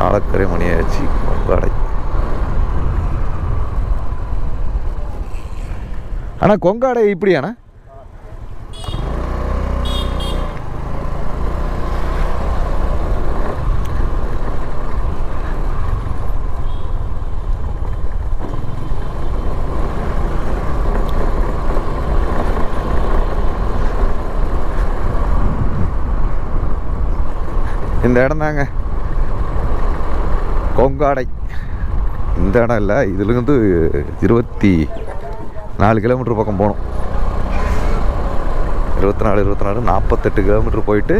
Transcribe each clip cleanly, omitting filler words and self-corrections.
ஆலக்கரை மணியாச்சு கொங்காடை. ஆனால் கொங்காடை இப்படியாண்ணா? இந்த இடம் தாங்க கொங்காடை. இந்த இடம் இல்லை, இதுலேருந்து 24 கிலோமீட்டர் பக்கம் போகணும். 24 48 கிலோமீட்டர் போயிட்டு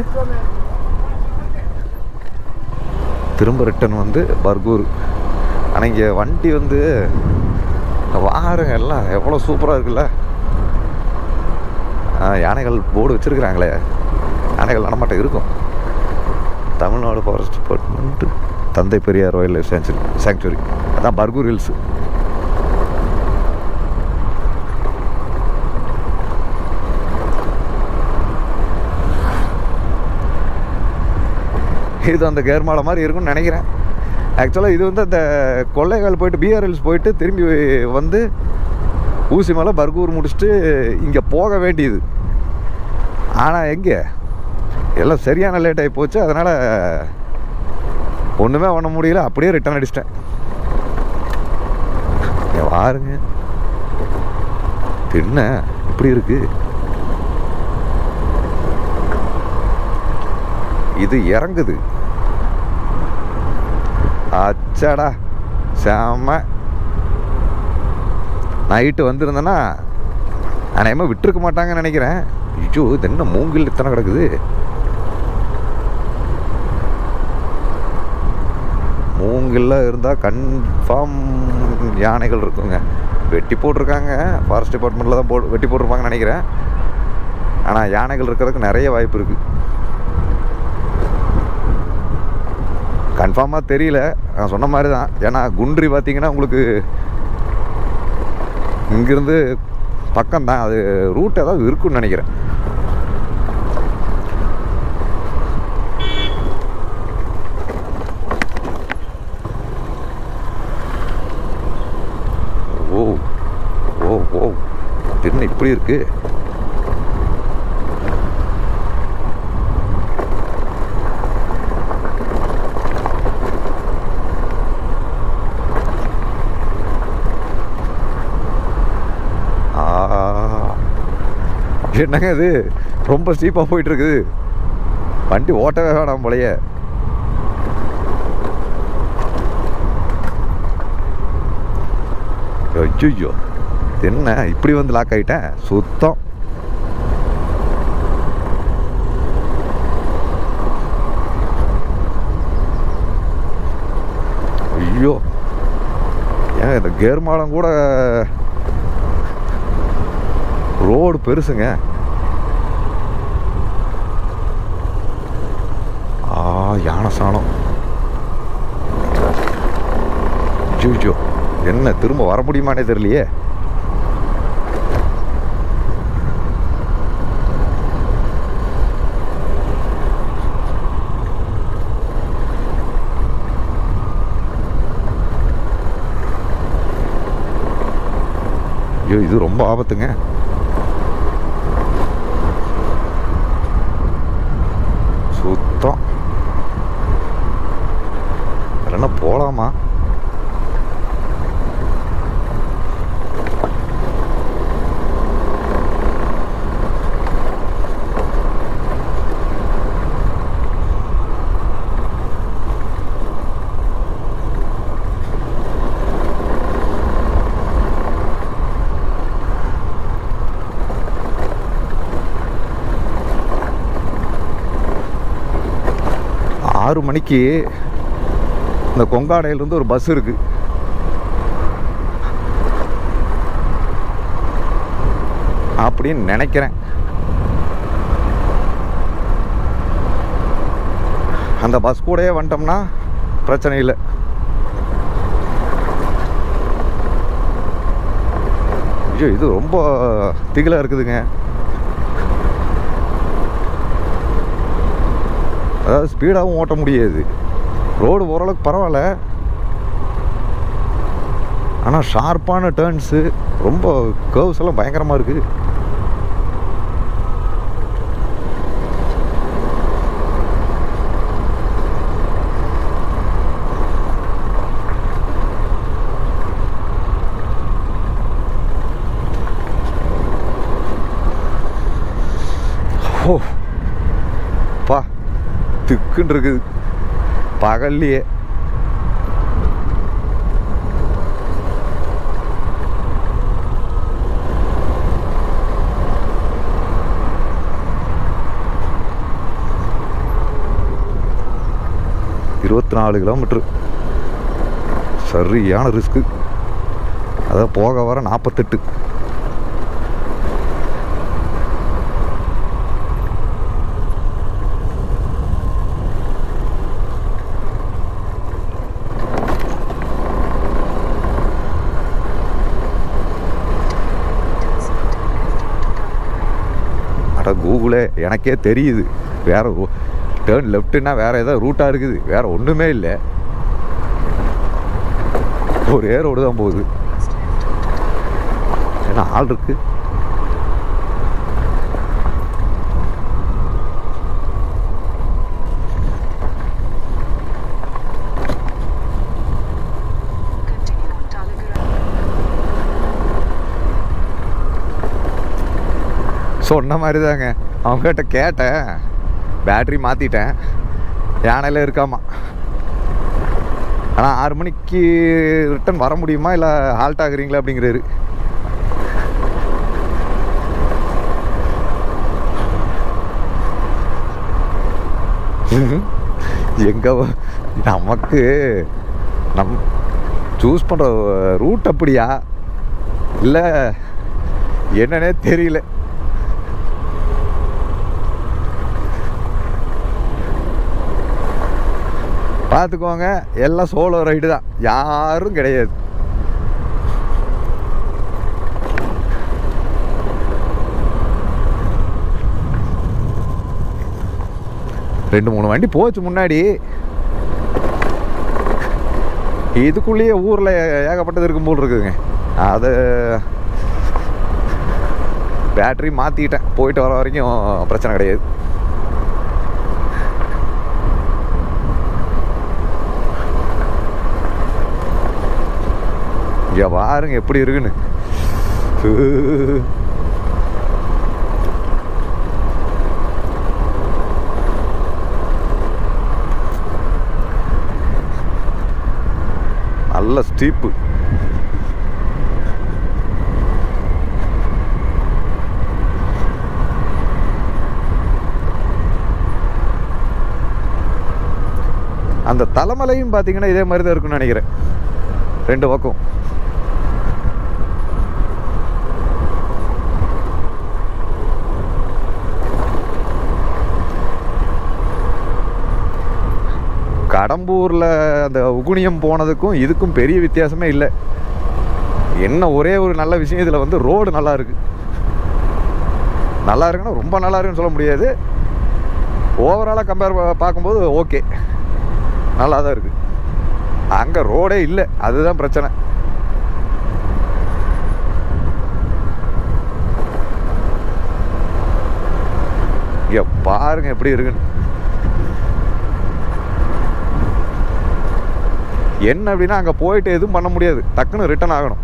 திரும்ப ரிட்டன் வந்து பர்கூர். ஆனால் இங்கே வண்டி வந்து வாருங்க எல்லாம் எவ்வளோ சூப்பராக இருக்குல்ல. யானைகள் போர்டு வச்சுருக்குறாங்களே, யானைகள் நடமாட்டம் இருக்கும். தமிழ்நாடு ஃபாரஸ்ட் டிபார்ட்மெண்ட் தந்தை பெரியார் வைல்ட் லைஃப் சாங்சுரி, அதான் பர்கூர் ஹில்ஸு. இது அந்த கேர்மாலை மாதிரி இருக்கும்னு நினைக்கிறேன். ஆக்சுவலாக இது வந்து அந்த கொள்ளைக்கால் போயிட்டு பிஆர் ஹில்ஸ் போயிட்டு திரும்பி வந்து ஊசி மலை பர்கூர் முடிச்சுட்டு இங்கே போக வேண்டியது. ஆனால் எங்கே எல்லாம் சரியான லேட் ஆகி போச்சு. அதனால் ஒன்றுமே பண்ண முடியல, அப்படியே ரிட்டர்ன் அடிச்சிட்டேன். பாருங்க என்ன இப்படி இருக்கு. இது இறங்குது. அச்சாடா செம்ம. நைட்டு வந்திருந்தேன்னா அநேகமாக விட்டுருக்க மாட்டாங்கன்னு நினைக்கிறேன். ஐயோ இது என்ன மூங்கில் இத்தனை கிடக்குது. மூங்கில்லாம் இருந்தால் கன்ஃபார்ம் யானைகள் இருக்குங்க. வெட்டி போட்டிருக்காங்க, ஃபாரஸ்ட் டிபார்ட்மெண்ட்டில் தான் வெட்டி போட்டிருப்பாங்கன்னு நினைக்கிறேன். ஆனால் யானைகள் இருக்கிறதுக்கு நிறைய வாய்ப்பு இருக்குது. கன்ஃபார்மாக தெரியல, நான் சொன்ன மாதிரி தான். ஏன்னா குன்றி பார்த்தீங்கன்னா உங்களுக்கு இங்கேருந்து பக்கம்தான், அது ரூட் ஏதாவது இருக்குன்னு நினைக்கிறேன். ஓ ஓ ஓ என்ன இப்படி இருக்கு. என்னங்க இது ரொம்ப ஸ்டீப்பாக போயிட்டு இருக்குது. வண்டி ஓட்டவே வேணாம் போலையே. ஐயோ என்ன இப்படி வந்து லாக் ஆகிட்டேன் சுத்தம். ஐயோ ஏன் இந்த கேர்மாலம் கூட ரோடு பெருசுங்க. யானை சாணம். ஜூஜோ என்ன திரும்ப வர முடியுமானே தெரியலையே. ஐயோ இது ரொம்ப ஆபத்துங்க. சுத்தம் இல்லைன்னா போகலாமா? ஆறு மணிக்கு இந்த கொங்காடையிலேருந்து ஒரு பஸ் இருக்குது. அப்படின்னு நினைக்கிறேன். அந்த பஸ் கூடயே வந்துட்டோம்னா பிரச்சனை இல்லை. ஐயோ இது ரொம்ப திகிலாக இருக்குதுங்க. அதாவது ஸ்பீடாகவும் ஓட்ட முடியாது. ரோடு ஓரளவுக்கு பரவாயில்ல, ஆனால் ஷார்ப்பான டேர்ன்ஸு, ரொம்ப கர்வ்ஸ் எல்லாம் பயங்கரமாக இருக்குது. ஓ பா, திக்குன்னு இருக்குது பகல்லையே. இருபத்தி 4 கிலோமீட்ரு, சரியான ரிஸ்க்கு. அதான் போக வர 48. கூகுளே எனக்கே தெரியுது, வேறு டேர்ன் லெஃப்ட்டுன்னா வேறு ஏதோ ரூட்டாக இருக்குது, வேறு ஒன்றுமே இல்லை, ஒரே ரோடு தான் போகுது. ஏன்னா ஆள் இருக்கு. சொன்ன மாதிரி தாங்க, அவங்ககிட்ட கேட்டேன், பேட்ரி மாற்றிட்டேன், யானையில் இருக்காமா. ஆனால் 6 மணிக்கு ரிட்டன் வர முடியுமா இல்லை ஹால்ட் ஆகுறீங்களா அப்படிங்கிறாரு. எங்கே நமக்கு சூஸ் பண்ணுற ரூட் அப்படியா இல்லை என்னன்னே தெரியல. பார்த்துக்கோங்க, எல்லாம் சோலோ ரைடு தான், யாரும் கிடையாது. ரெண்டு 3 வண்டி போச்சு முன்னாடி. இதுக்குள்ளேயே ஊரில் ஏகப்பட்டது இருக்கும் போல் இருக்குதுங்க. அது பேட்ரி மாற்றிக்கிட்டேன், போயிட்டு வர வரைக்கும் பிரச்சனை கிடையாது. இங்கே பாருங்க எப்படி இருக்குன்னு. நல்ல ஸ்டீப்பு. அந்த தலைமலையும் பார்த்தீங்கன்னா இதே மாதிரி தான் இருக்குன்னு நினைக்கிறேன், 2 பக்கம். கடம்பூரில் அந்த உகுணியம் போனதுக்கும் இதுக்கும் பெரிய வித்தியாசமே இல்லை. என்ன ஒரே ஒரு நல்ல விஷயம், இதில் வந்து ரோடு நல்லா இருக்குது. நல்லா இருக்குன்னா ரொம்ப நல்லா இருக்குன்னு சொல்ல முடியாது, ஓவராலாக கம்பேர் பார்க்கும்போது ஓகே, நல்லா தான் இருக்குது. அங்கே ரோடே இல்லை, அதுதான் பிரச்சனை. இங்கே பாருங்க எப்படி இருக்குன்னு. என்ன அப்படின்னா அங்கே போயிட்டு எதுவும் பண்ண முடியாது, டக்குன்னு ரிட்டர்ன் ஆகணும்.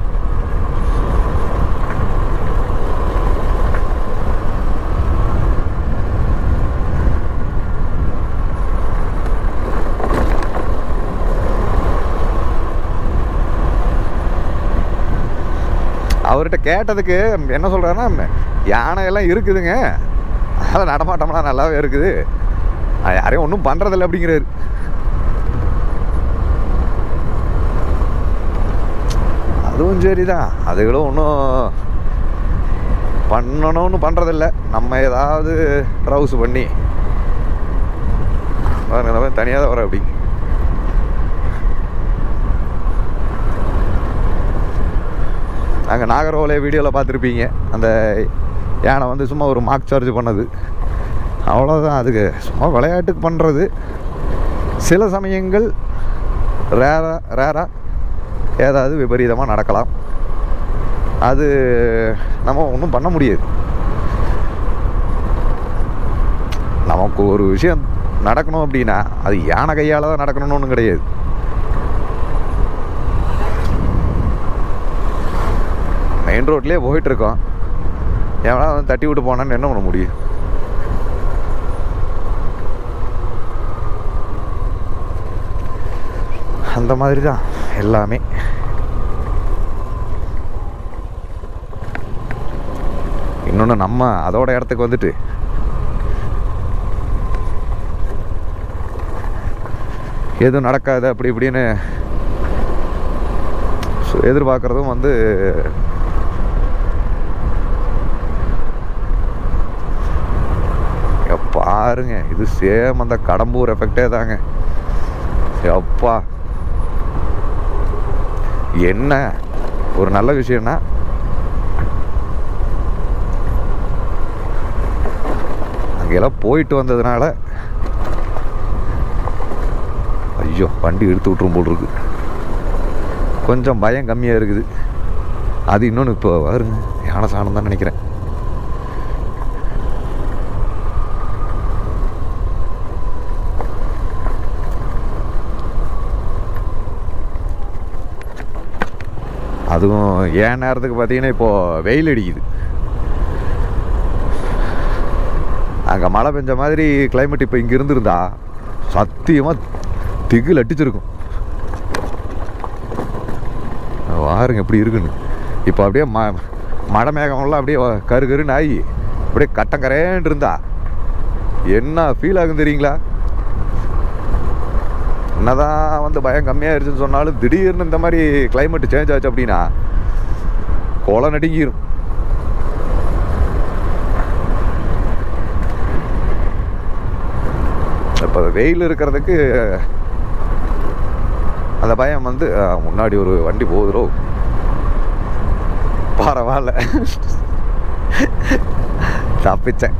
அவர்கிட்ட கேட்டதுக்கு என்ன சொல்கிறாருன்னா, யானையெல்லாம் இருக்குதுங்க, அதெல்லாம் நடமாட்டம்லாம் நல்லாவே இருக்குது, யாரையும் ஒன்றும் பண்ணுறதில்ல அப்படிங்கிறாரு. அதுவும் சரிதான், அதுகளும் ஒன்றும் பண்ணணும்னு பண்ணுறதில்ல. நம்ம ஏதாவது ட்ரவுஸ் பண்ணி தனியாக தான் வர அப்படி. நாங்கள் நாகர்கோவிலே வீடியோவில் பார்த்துருப்பீங்க, அந்த யானை வந்து சும்மா ஒரு மார்க் சார்ஜ் பண்ணது, அவ்வளோதான். அதுக்கு சும்மா விளையாட்டுக்கு பண்ணுறது. சில சமயங்கள் ரேராக ஏதாவது விபரீதமாக நடக்கலாம். அது நம்ம ஒன்றும் பண்ண முடியாது. நமக்கு ஒரு விஷயம் நடக்கணும் அப்படின்னா அது யானை கையால் தான் நடக்கணும்னு ஒன்றும் கிடையாது. மெயின் ரோட்லேயே போயிட்டுருக்கோம், எவனா வந்து தட்டி விட்டு போனான்னு என்ன பண்ண முடியும்? அந்த மாதிரி தான் எல்லாமே. இன்னொன்று நம்ம அதோட இடத்துக்கு வந்துட்டு எதுவும் நடக்காது அப்படி இப்படின்னு எதிர்பார்க்குறதும் வந்து பாருங்க, இது சேம் அந்த கடம்பூர் எஃபெக்டே தாங்க. அப்பா, என்ன ஒரு நல்ல விஷயம்னா அங்கெல்லாம் போயிட்டு வந்ததுனால ஐயோ வண்டி எடுத்து விட்டுரும் போல் இருக்கு, கொஞ்சம் பயம் கம்மியாக இருக்குது. அது இன்னொன்று இப்போ வருங்க யானை சாணம் தான் நினைக்கிறேன். அதுவும் ஏன் நேரத்துக்கு பார்த்தீங்கன்னா இப்போது வெயில் அடிக்குது. அங்கே மழை பெஞ்ச மாதிரி கிளைமேட் இப்போ இங்கே இருந்திருந்தா சத்தியமாக திகில் அடிச்சிருக்கும். வாருங்க எப்படி இருக்குன்னு. இப்போ அப்படியே மழை மேகம்லாம் அப்படியே கருன்னு ஆகி அப்படியே கட்டங்கரேன்னு இருந்தா என்ன ஃபீல் ஆகும் தெரியுங்களா? என்னதான் வந்து பயம் கம்மியாகிருச்சுன்னு சொன்னாலும் திடீர்னு இந்த மாதிரி கிளைமேட் சேஞ்ச் ஆச்சு அப்படின்னா கோலம் நடுங்கிடும். இப்போ வெயில் இருக்கிறதுக்கு அந்த பயம் வந்து முன்னாடி ஒரு வண்டி போகுதுரோ, பரவாயில்ல தப்பிச்சேன்.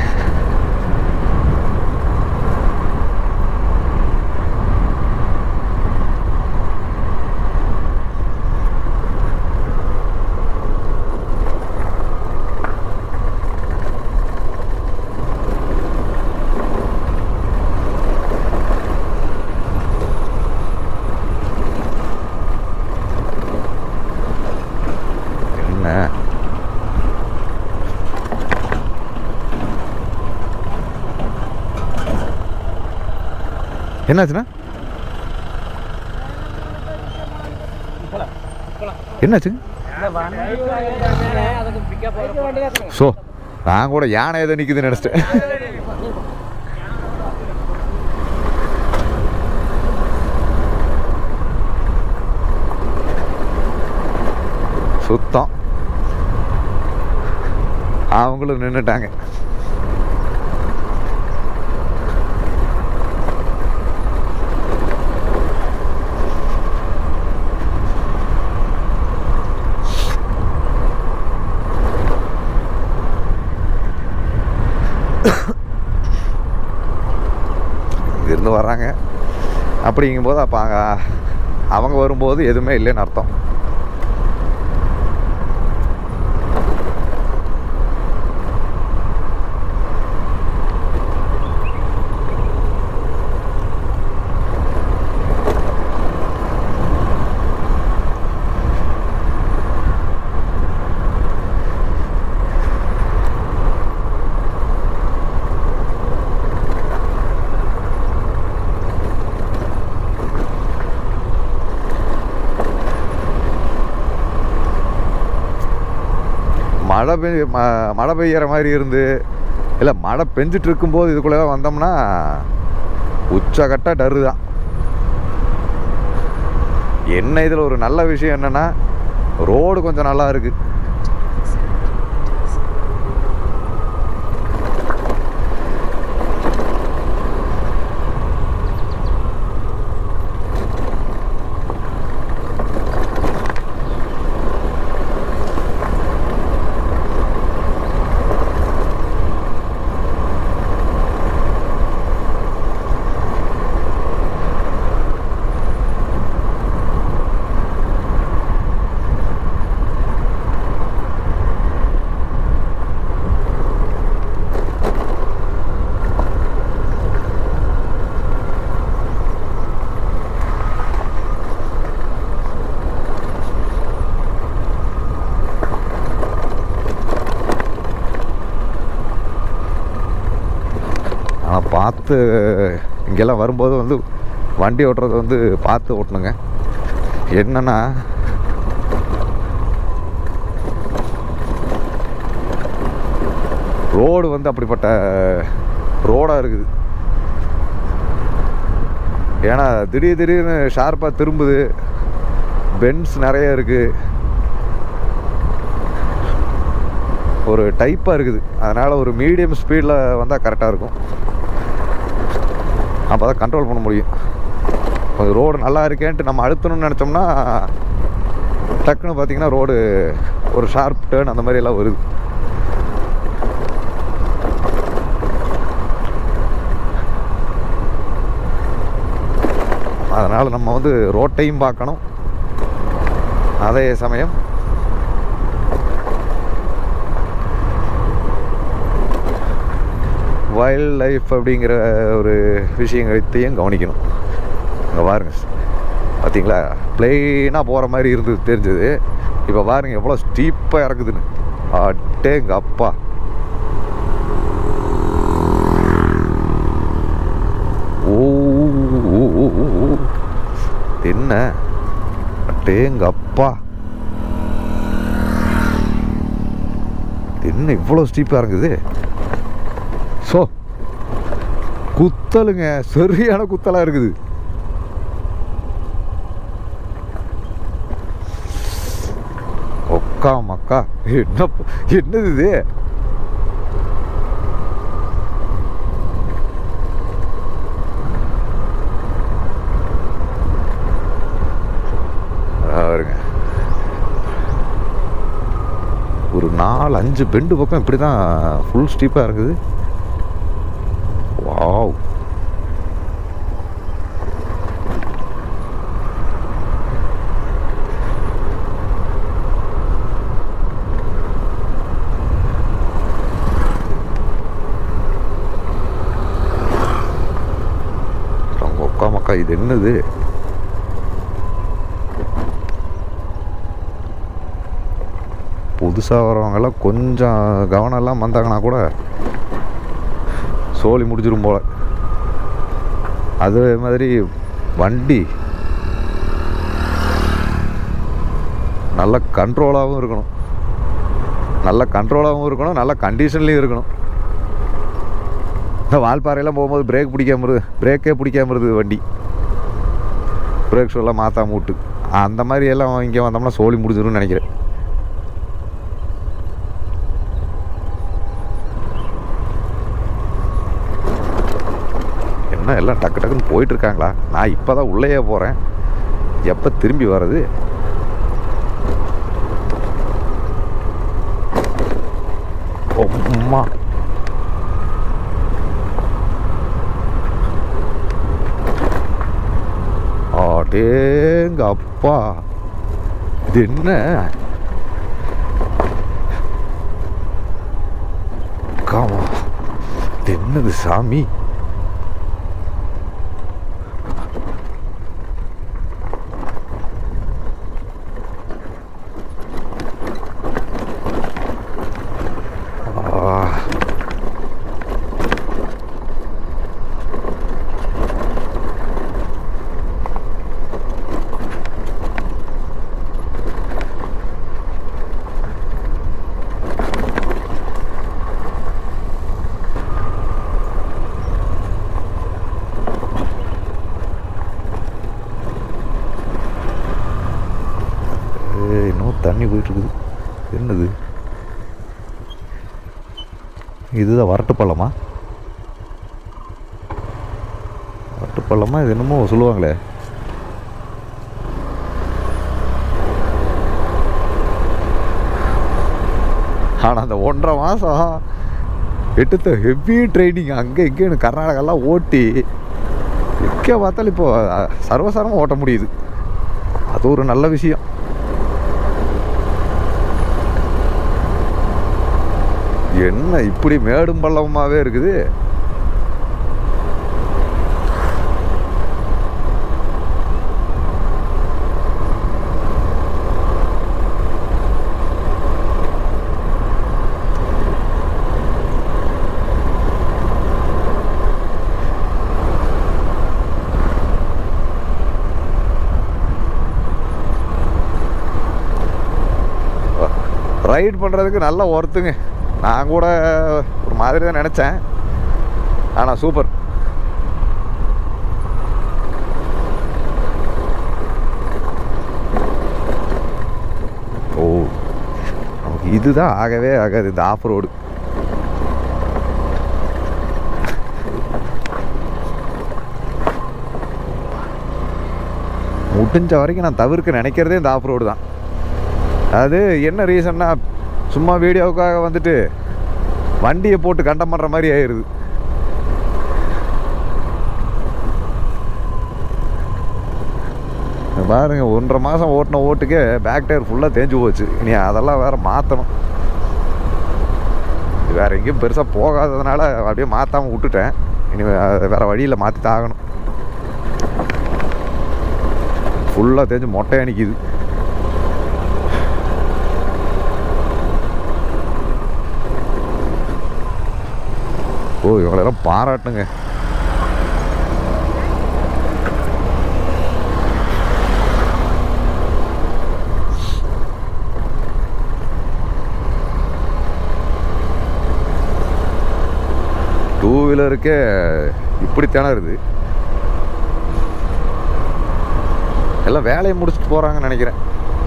என்னாச்சுண்ணா? என்னாச்சு? ஸோ நான் கூட யானை எதை நிற்குதுன்னு நினச்சிட்டேன். சுத்தம் அவங்களும் நின்றுட்டாங்க. இருந்து வர்றாங்க அப்படிங்கும்போது அப்போ அவங்க வரும்போது எதுவுமே இல்லைன்னு அர்த்தம். மழை பெய்கிற மாதிரி இருந்து இல்லை மழை பெஞ்சிட்டு இருக்கும்போது இதுக்குள்ளே தான் வந்தோம்னா உச்சக்கட்ட டரு தான். என்ன இதில் ஒரு நல்ல விஷயம் என்னென்னா ரோடு கொஞ்சம் நல்லா இருக்குது. ஆனால் பார்த்து இங்கெல்லாம் வரும்போது வந்து வண்டி ஓட்டுறது வந்து பார்த்து ஓட்டணுங்க. என்னென்னா ரோடு வந்து அப்படிப்பட்ட ரோடாக இருக்குது. ஏன்னா திடீர்னு ஷார்ப்பாக திரும்புது, பென்ஸ் நிறைய இருக்குது, ஒரு டைப்பாக இருக்குது. அதனால் ஒரு மீடியம் ஸ்பீடில் வந்தால் கரெக்டாக இருக்கும். அப்போ தான் கண்ட்ரோல் பண்ண முடியும். கொஞ்சம் ரோடு நல்லா இருக்கேன்ட்டு நம்ம அழுத்தணும்னு நினச்சோம்னா டக்குன்னு பார்த்திங்கன்னா ரோடு ஒரு ஷார்ப் டேர்ன் அந்த மாதிரி எல்லாம் வருது. அதனால் நம்ம வந்து ரோட்டையும் பார்க்கணும், அதே சமயம் வைல்ட் லைஃப் அப்படிங்கிற ஒரு விஷயங்களையும் கவனிக்கணும். அங்கே பாருங்க, பார்த்தீங்களா, பிளெயினாக போகிற மாதிரி இருந்தது தெரிஞ்சது. இப்போ பாருங்க எவ்வளோ ஸ்டீப்பாக இறக்குதுன்னு. அட்டேங்க அப்பா, ஓ என்ன அட்டேங்க அப்பா, என்ன இவ்வளோ ஸ்டீப்பாக இறங்குது. ஸோ குத்தலுங்க, சரியான குத்தலாக இருக்குது. ஒக்கா மக்கா, என்னது இது? பாருங்க, ஒரு 4-5 பெண்டு பக்கம் இப்படி தான் ஃபுல் ஸ்டீப்பாக இருக்குது. வாவ், ஒக்கா மக்கா, இது என்னது? புதுசாக வரவங்கெல்லாம் கொஞ்சம் கவனம் எல்லாம் வந்தாங்கன்னா கூட சோலி முடிச்சிடும் போல். அதே மாதிரி வண்டி நல்ல கண்ட்ரோலாகவும் இருக்கணும், நல்ல கண்டிஷன்லேயும் இருக்கணும். இந்த வால்பாறையெல்லாம் போகும்போது பிரேக்கே பிடிக்காம இருந்தது வண்டி, பிரேக் ஷூலாம் மாற்றாம விட்டு. அந்த மாதிரி எல்லாம் இங்கே வந்தோம்னா சோலி முடிச்சிடும்னு நினைக்கிறேன். எல்லாம் டக்கு டக்குன்னு போயிட்டுருக்காங்களா? நான் இப்போ தான் உள்ளேயே போகிறேன், எப்போ திரும்பி வர்றது? அம்மா, அடேங்க அப்பா, இது என்ன? காமா, இது என்னது சாமி? இன்னும் தண்ணி போயிட்டுருக்குது. என்னது இதுதான்? வரட்டுப்பள்ளமா இது என்னமோ சொல்லுவாங்களே. ஆனால் அந்த 1.5 மாதம் எடுத்த ஹெவி ட்ரைனிங் அங்கே இங்கேன்னு கர்நாடகாலாம் ஓட்டி எங்கே பார்த்தாலும் இப்போது சர்வசாரமாக ஓட்ட முடியுது. அது ஒரு நல்ல விஷயம். என்ன இப்படி மேடும் பள்ளமாகவே இருக்குது? ரைட் பண்ணுறதுக்கு நல்ல ஒர்த்துங்க. நான் கூட ஒரு மாதிரி தான் நினச்சேன், ஆனால் சூப்பர். ஓ, நமக்கு இதுதான் ஆகவே ஆகாது இந்த ஆஃப் ரோடு. முடிஞ்ச வரைக்கும் நான் தவிர்க்க நினைக்கிறதே இந்த ஆஃப் ரோடு தான். அது என்ன ரீசன்னா, சும்மா வீடியோவுக்காக வந்துட்டு வண்டியை போட்டு கண்டம் பண்ணுற மாதிரி ஆயிடுது. பாருங்க, 1.5 மாதம் ஓட்டின ஓட்டுக்கே பேக் டயர் ஃபுல்லாக தேஞ்சு போச்சு. இனி அதெல்லாம் வேறு மாற்றணும். வேறு எங்கேயும் பெருசாக போகாததுனால அப்படியே மாற்றாமல் விட்டுட்டேன். இனி வேறு வழியில் மாற்றி தான் ஆகணும். ஃபுல்லாக தேஞ்சு மொட்டையாக நிற்கிது. ஓ, இவங்களெல்லாம் பாராட்டுங்க. டூ வீலருக்கே இப்படி திணறுது. எல்லாம் வேலையை முடிச்சுட்டு போகிறாங்கன்னு நினைக்கிறேன்.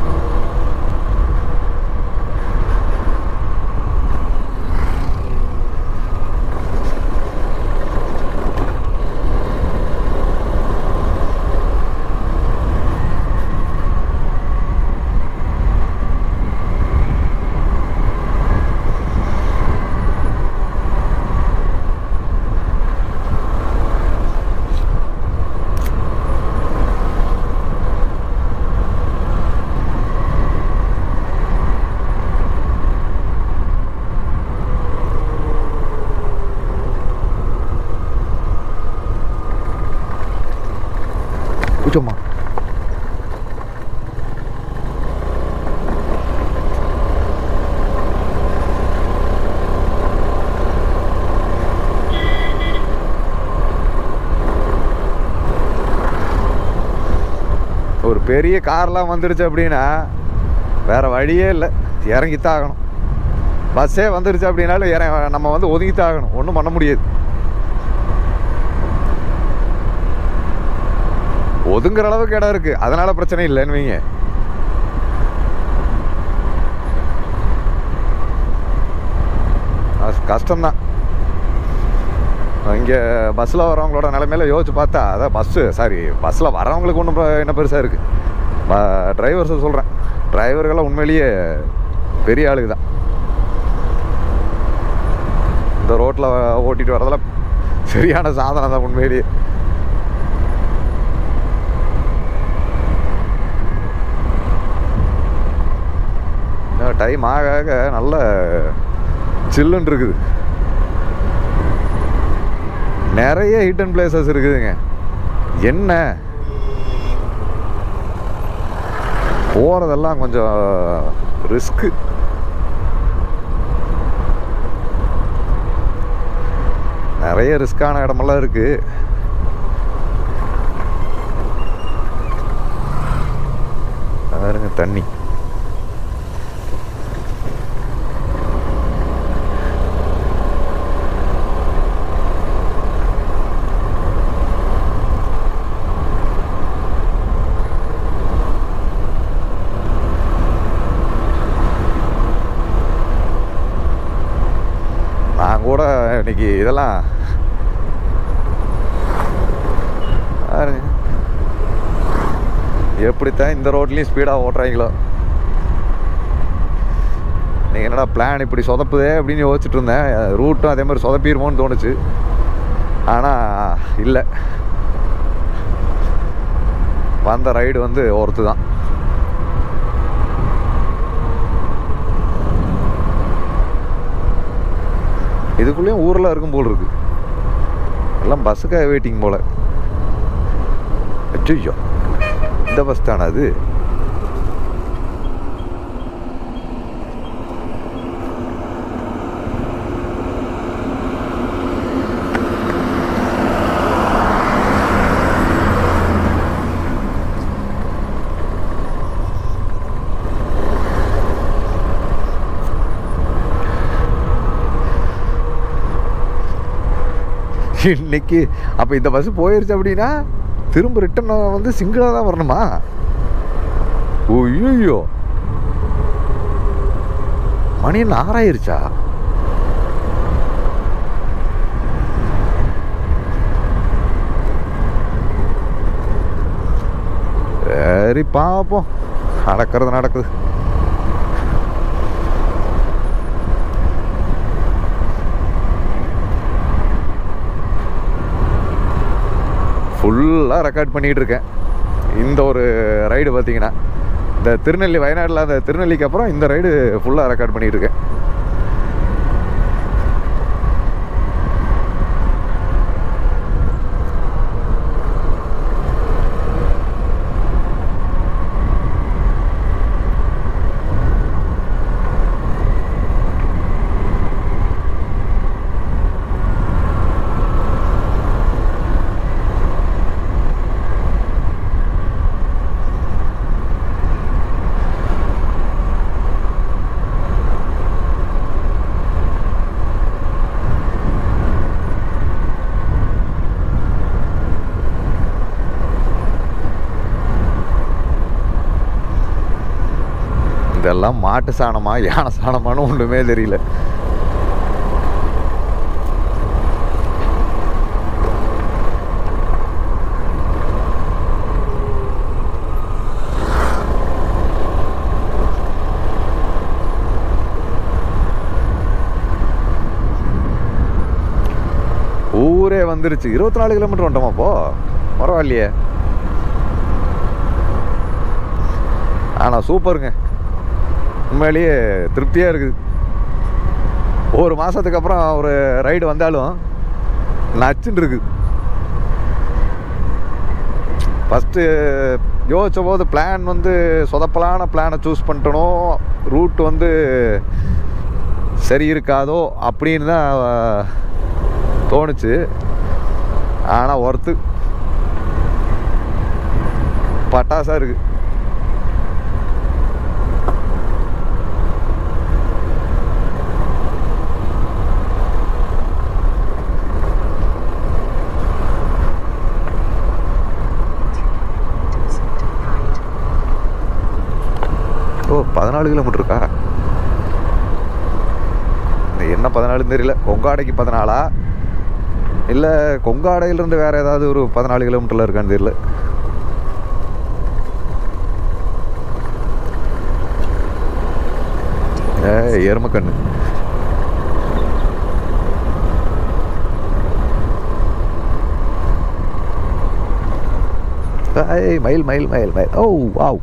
சும்மா ஒரு பெரிய கார்லாம் வந்துடுச்சு அப்படின்னா வேற வழியே இல்லை, இறங்கித்தான் ஆகணும். பஸ்ஸே வந்துடுச்சு அப்படின்னாலும் நம்ம வந்து ஒதுங்கித்தான் ஆகணும், ஒன்றும் பண்ண முடியாது. ஒதுங்குற அளவுக்கு இடம் இருக்கு, அதனால பிரச்சனை இல்லைன்னு வைங்க. கஷ்டம்தான். இங்கே பஸ்ஸில் வரவங்களோட நிலைமையில யோசிச்சு பார்த்தா, அதான் பஸ்ஸில் வரவங்களுக்கு ஒன்றும் என்ன பெருசாக இருக்குது. டிரைவர்ஸை சொல்கிறேன், டிரைவர்கள்லாம் உண்மையிலேயே பெரிய ஆளுக்கு தான். இந்த ரோட்டில் ஓட்டிகிட்டு வரதெல்லாம் சரியான சாதனை தான் உண்மையிலேயே. டைம் ஆக ஆக நல்ல சில்லுன்னு இருக்குது. நிறைய ஹிடன் பிளேசஸ் இருக்குதுங்க. என்ன போகிறதெல்லாம் கொஞ்சம் ரிஸ்க்கு. நிறைய ரிஸ்கான இடமெல்லாம் இருக்குது. பாருங்க தண்ணி. நான் கூட இன்னைக்கு இதெல்லாம் பாருங்க, எப்படித்தான் இந்த ரோட்லேயும் ஸ்பீடாக ஓட்டுறாங்களோ. நீங்கள் என்னடா பிளான் இப்படி சொதப்புதே அப்படின்னு யோசிச்சுட்டு இருந்தேன். ரூட்டும் அதே மாதிரி சொதப்பிடுமோன்னு தோணுச்சு. ஆனால் இல்லை, வந்த ரைடு வந்து ஒருத்து தான். இதுக்குள்ளேயும் ஊரில் இருக்கும் போல் இருக்கு. எல்லாம் பஸ்ஸுக்காக வெயிட்டிங் போல். அச்சோ, இந்த பஸ் தானே அது? இன்னைக்கு அப்போ இந்த பஸ்ஸு போயிடுச்சு அப்படின்னா திரும்ப ரிட்டன் வந்து சிங்கிளாக தான் வரணுமா? ஐயோ, மணி 6 ஆயிருச்சா? சரி பார்ப்போம், நடக்குது. ஃபுல்லாக ரெக்கார்ட் பண்ணிகிட்டு இருக்கேன். இந்த ஒரு ரைடு பார்த்தீங்கன்னா இந்த திருநெல்லி, வயநாட்டில் அந்த திருநெல்லிக்கு அப்புறம் இந்த ரைடு ஃபுல்லாக ரெக்கார்ட் பண்ணிகிட்டு இருக்கேன். இதெல்லாம் மாட்டு சாணமா யானை சாணமானு ஒன்றுமே தெரியல. ஊரே வந்துருச்சு. 24 கிலோமீட்டர் வந்துட்டோமா? அப்போ பரவாயில்லையே. ஆனால் சூப்பருங்க, உண்மையிலேயே திருப்தியாக இருக்குது. ஒரு மாதத்துக்கு அப்புறம் ஒரு ரைடு வந்தாலும் நச்சுன்னு இருக்குது. ஃபஸ்ட்டு யோசித்த போது பிளான் வந்து சொதப்பலான பிளானை சூஸ் பண்ணிட்டனோ, ரூட் வந்து சரி இருக்காதோ அப்படின்னு தான் தோணுச்சு. ஆனால் ஒர்த்து பட்டாசாக இருக்குது. ஓ, 14 கிலோமீட்டர் இருக்கா? என்ன 14 தெரியல. கொங்காடைக்கு 14 இல்லை கொங்காடையிலிருந்து வேறு ஏதாவது ஒரு 14 கிலோமீட்டரில் இருக்கான்னு தெரியல. எருமக்கண்ணு. மயில் மயில் மயில் மயில். ஓ வாவ்.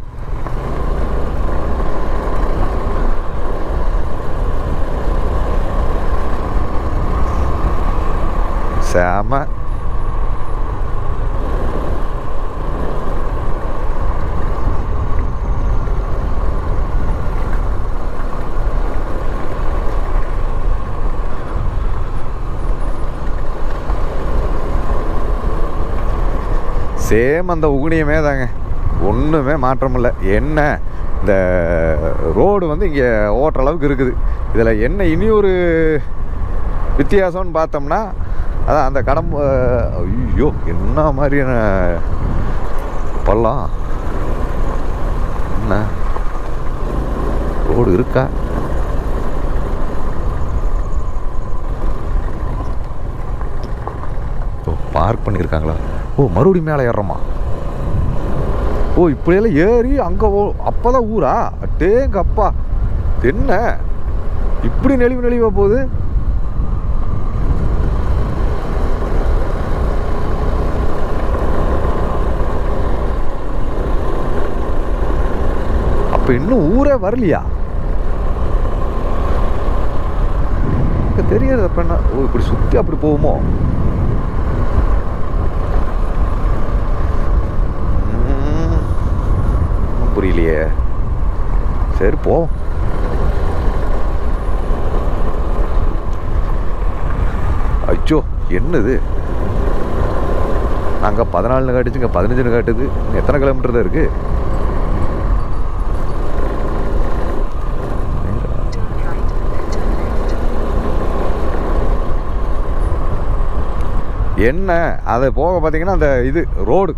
செம. சேம் அந்த உகுனியமே தாங்க, ஒன்றுமே மாற்றம் இல்லை. என்ன இந்த ரோடு வந்து இங்கே ஓட்டுற அளவுக்கு இருக்குது. இதில் என்ன இனியொரு வித்தியாசம்னு பார்த்தோம்னா, அதான் அந்த கடம்பு. ஐயோ, என்ன மாதிரியான பள்ளம்! என்ன ரோடு இருக்கா? ஓ, பார்க் பண்ணியிருக்காங்களா? ஓ, மறுபடியும் மேலே ஏறுறோமா? ஓ, இப்படியெல்லாம் ஏறி அங்கே அப்போ தான் ஊரா? அட்டேங்க அப்பா, என்ன இப்படி நெளிவாக போகுது? அப்போ இன்னும் ஊரே வரலையா? தெரியாது. அப்போ என்ன, ஓ இப்படி சுற்றி அப்படி போகுமோ? புரியலையே. சரி போ. அச்சோ, என்னது நாங்கள் 14 காட்டுச்சு, இங்கே 15 காட்டுது. எத்தனை கிலோமீட்டர் தான் இருக்குது? என்ன அது போக பார்த்தீங்கன்னா அந்த இது ரோடு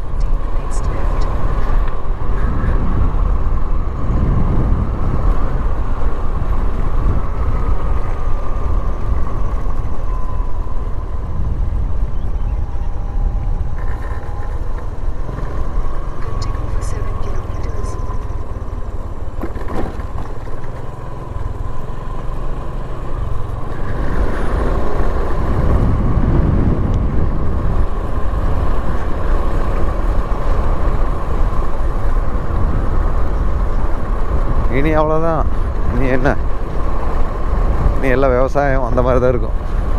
இனி அவ்வளோதான். நீ என்ன நீ எல்லாம் விவசாயம் அந்த மாதிரி தான் இருக்கும்.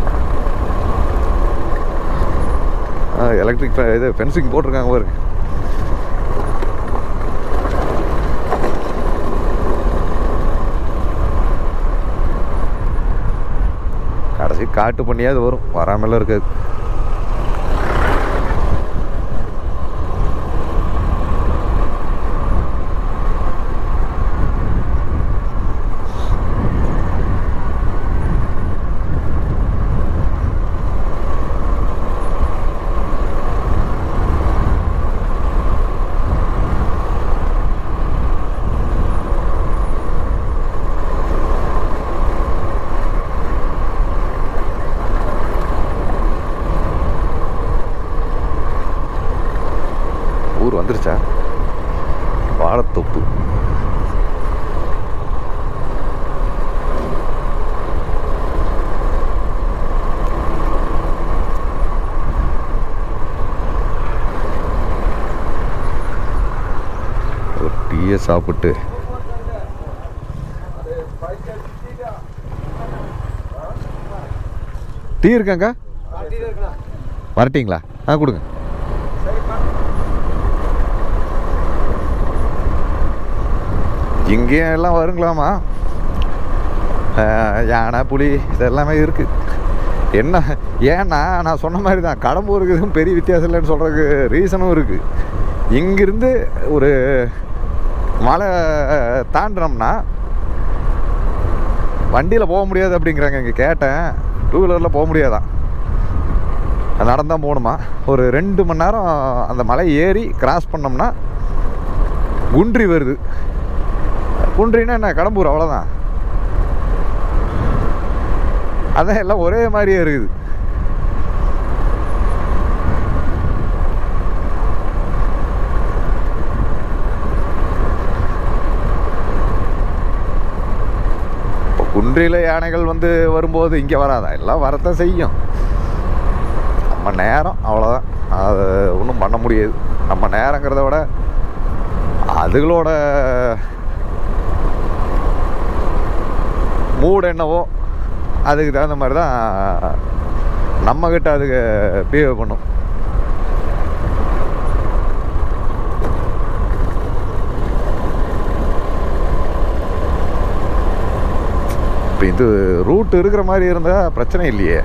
எலக்ட்ரிக் இது ஃபென்சிங் போட்டிருக்காங்க பாருங்க. கடைசி காட்டு பண்ணியாவது வரும், வராமலாம் இருக்காது. ஊர் வந்துருச்சா? வாழைத்தோப்பு. ஒரு டீயை சாப்பிட்டு டீ இருக்காங்க வரட்டிங்களா? கொடுங்க. இங்கேயும் எல்லாம் வருங்களாமா, யானை புலி இதெல்லாமே இருக்குது. என்ன ஏன்னா நான் சொன்ன மாதிரி தான், கடம்பூருக்கு இதுவும் பெரிய வித்தியாசம் இல்லைன்னு சொல்கிறதுக்கு ரீசனும் இருக்குது. இங்கிருந்து ஒரு மலை தாண்டினோம்னா வண்டியில் போக முடியாது அப்படிங்கிறாங்க. இங்கே கேட்டேன், 2 வீலரில் போக முடியாதான், நடந்தான் போகணுமா. ஒரு 2 மணி நேரம் அந்த மலை ஏறி கிராஸ் பண்ணோம்னா குன்றி வருது. குன்றினா என்ன, கடம்பூர் அவ்வளோதான். அதான் எல்லாம் ஒரே மாதிரியே இருக்குது. இப்போ குன்றியில் யானைகள் வந்து வரும்போது இங்கே வராதா? எல்லாம் வரத்தான் செய்யும். நம்ம நேரம் அவ்வளோதான், அது ஒன்றும் பண்ண முடியாது. நம்ம நேரங்கிறத விட அதுகளோட மூடு என்னவோ அதுக்கு தகுந்த மாதிரி தான் நம்மக்கிட்ட அதுக்கு பிஹேவ் பண்ணும். இப்போ இது ரூட் இருக்கிற மாதிரி இருந்தால் பிரச்சனை இல்லையே,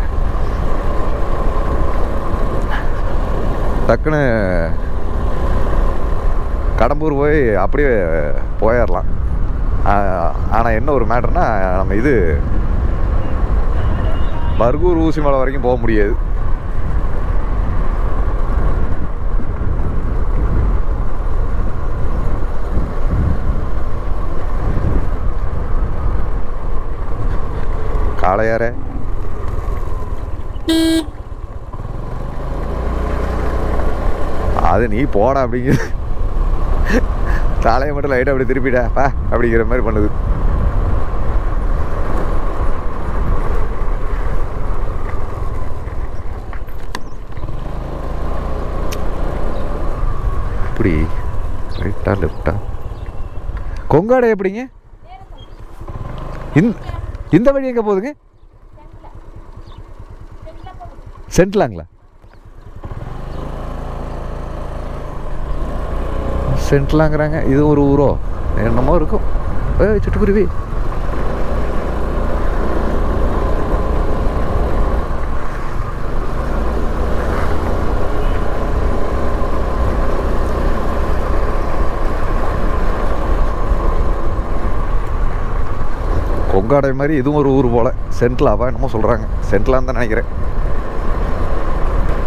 டக்குன்னு கடம்பூர் போய் அப்படியே போயிடலாம். ஆனால் என்ன ஒரு மேட்டர்னா, நம்ம இது பர்கூர் ஊசி மலை வரைக்கும் போக முடியாது. காளையாரே அது நீ போடா அப்படிங்கிற தலையை மட்டும் லைட்டாக அப்படி திருப்பிடா பா அப்படிங்கிற மாதிரி பண்ணுது. இப்படி ரைட்டா லெஃப்டா? கொங்காடை எப்படிங்க? இந்த வழி எங்கே போகுதுங்க? சென்ட்லாங்களா? சென்ட்லாங்கிறாங்க. இது ஒரு ஊரோ என்னமோ இருக்கும். சிட்டுக்குருவி கொங்காடை மாதிரி இதுவும் ஒரு ஊர் போல். சென்ட்லாவா என்னமோ சொல்கிறாங்க, சென்ட்லான்னு தான் நினைக்கிறேன்.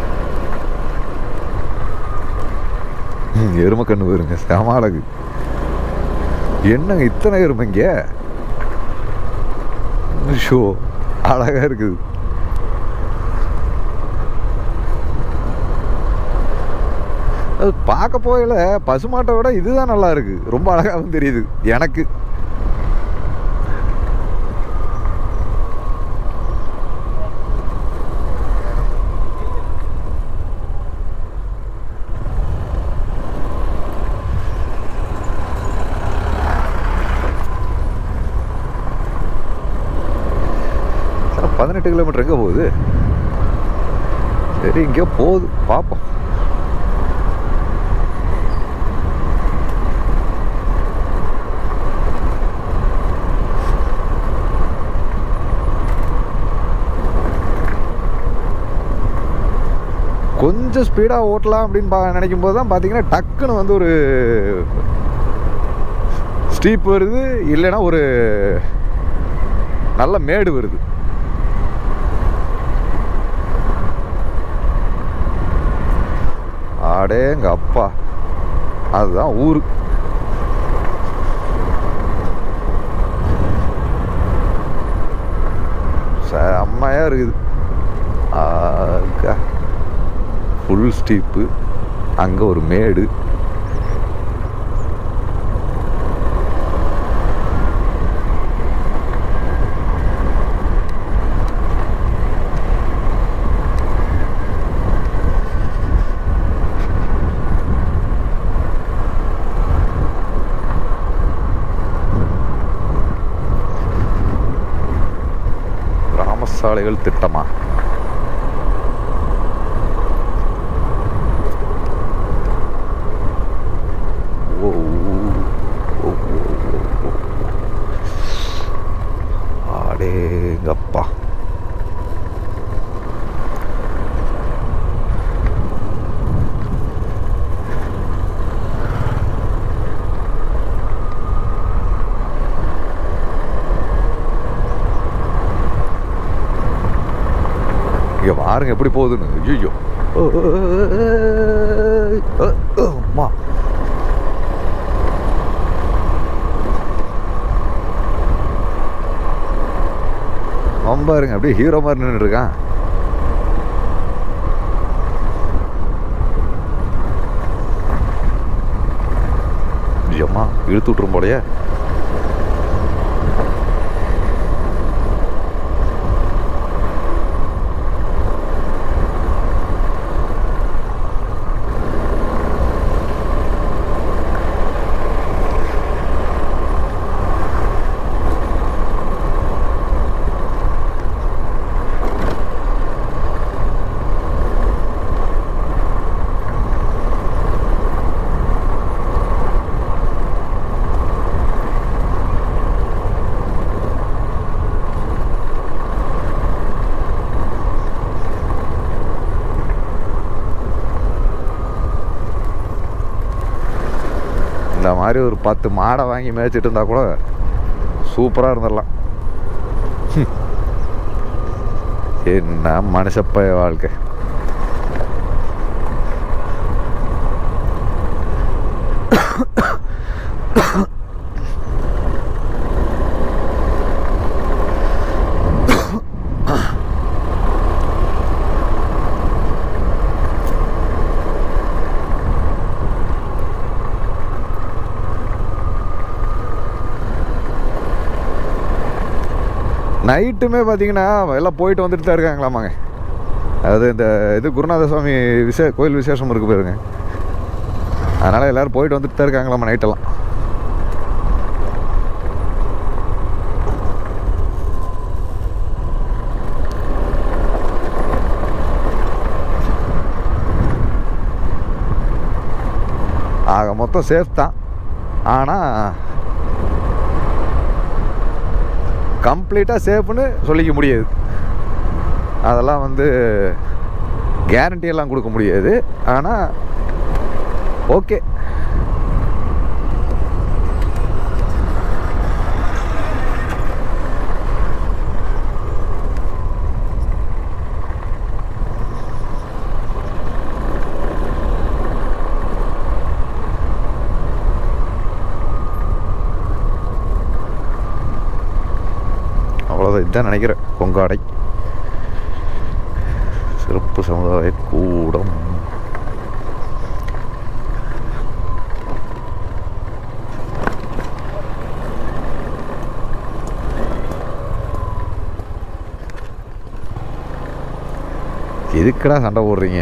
எருமை கண்ணு வருங்க, செம அழகு. என்னங்க இத்தனை எருமை இங்கே? ஷோ அழகா இருக்குது. அது பார்க்க போகல, பசுமாட்டை விட இதுதான் நல்லா இருக்கு, ரொம்ப அழகாகவும் தெரியுது எனக்கு. சார் 18 கிலோமீட்டர் எங்கே போகுது? சரி இங்கே போகுது, பார்ப்போம். கொஞ்சம் ஸ்பீடாக ஓட்டலாம் அப்படின்னு நினைக்கும் போது தான் பார்த்தீங்கன்னா டக்குன்னு வந்து ஒரு ஸ்டீப் வருது, இல்லைன்னா ஒரு நல்ல மேடு வருது. அடேங்க அப்பா, அதுதான் ஊரு. செம்மையாக இருக்குது. ஃபுல் ஸ்டீப்பு, அங்கே ஒரு மேடு. கிராம சாலைகள் திட்டமா? அடேங்கப்பா, இங்க பாருங்க எப்படி போகுதுன்னு. ஐயோ அம்மா, பாருங்க அப்படியே ஹீரோ மாதிரி நின்று இருக்கான். அம்மா இழுத்து விட்டுரும் போலயே. இந்த மாதிரி ஒரு 10 மாடை வாங்கி மேய்ச்சிட்டு இருந்தால் கூட சூப்பராக இருந்துடலாம். என்ன மனுஷப்பய வாழ்க்கை. நைட்டுமே பார்த்தீங்கன்னா எல்லாம் போயிட்டு வந்துட்டு தான் இருக்காங்களாமாங்க. அது இந்த இது குருநாத சுவாமி கோயில் விசேஷம் இருக்குது பாருங்க, அதனால் எல்லோரும் போயிட்டு வந்துட்டு தான் இருக்காங்களாமா நைட்டெல்லாம். ஆக மொத்தம் சேஃப் தான், ஆனால் கம்ப்ளீட்டாக சேஃப்னு சொல்லிக்க முடியாது. அதெல்லாம் வந்து கேரண்டியெல்லாம் கொடுக்க முடியாது. ஆனால் ஓகே, தான் நினைக்கிறேன். கொங்காடை சிறப்பு சமுதாய கூடம். எதுக்குடா சண்டை போடுறீங்க?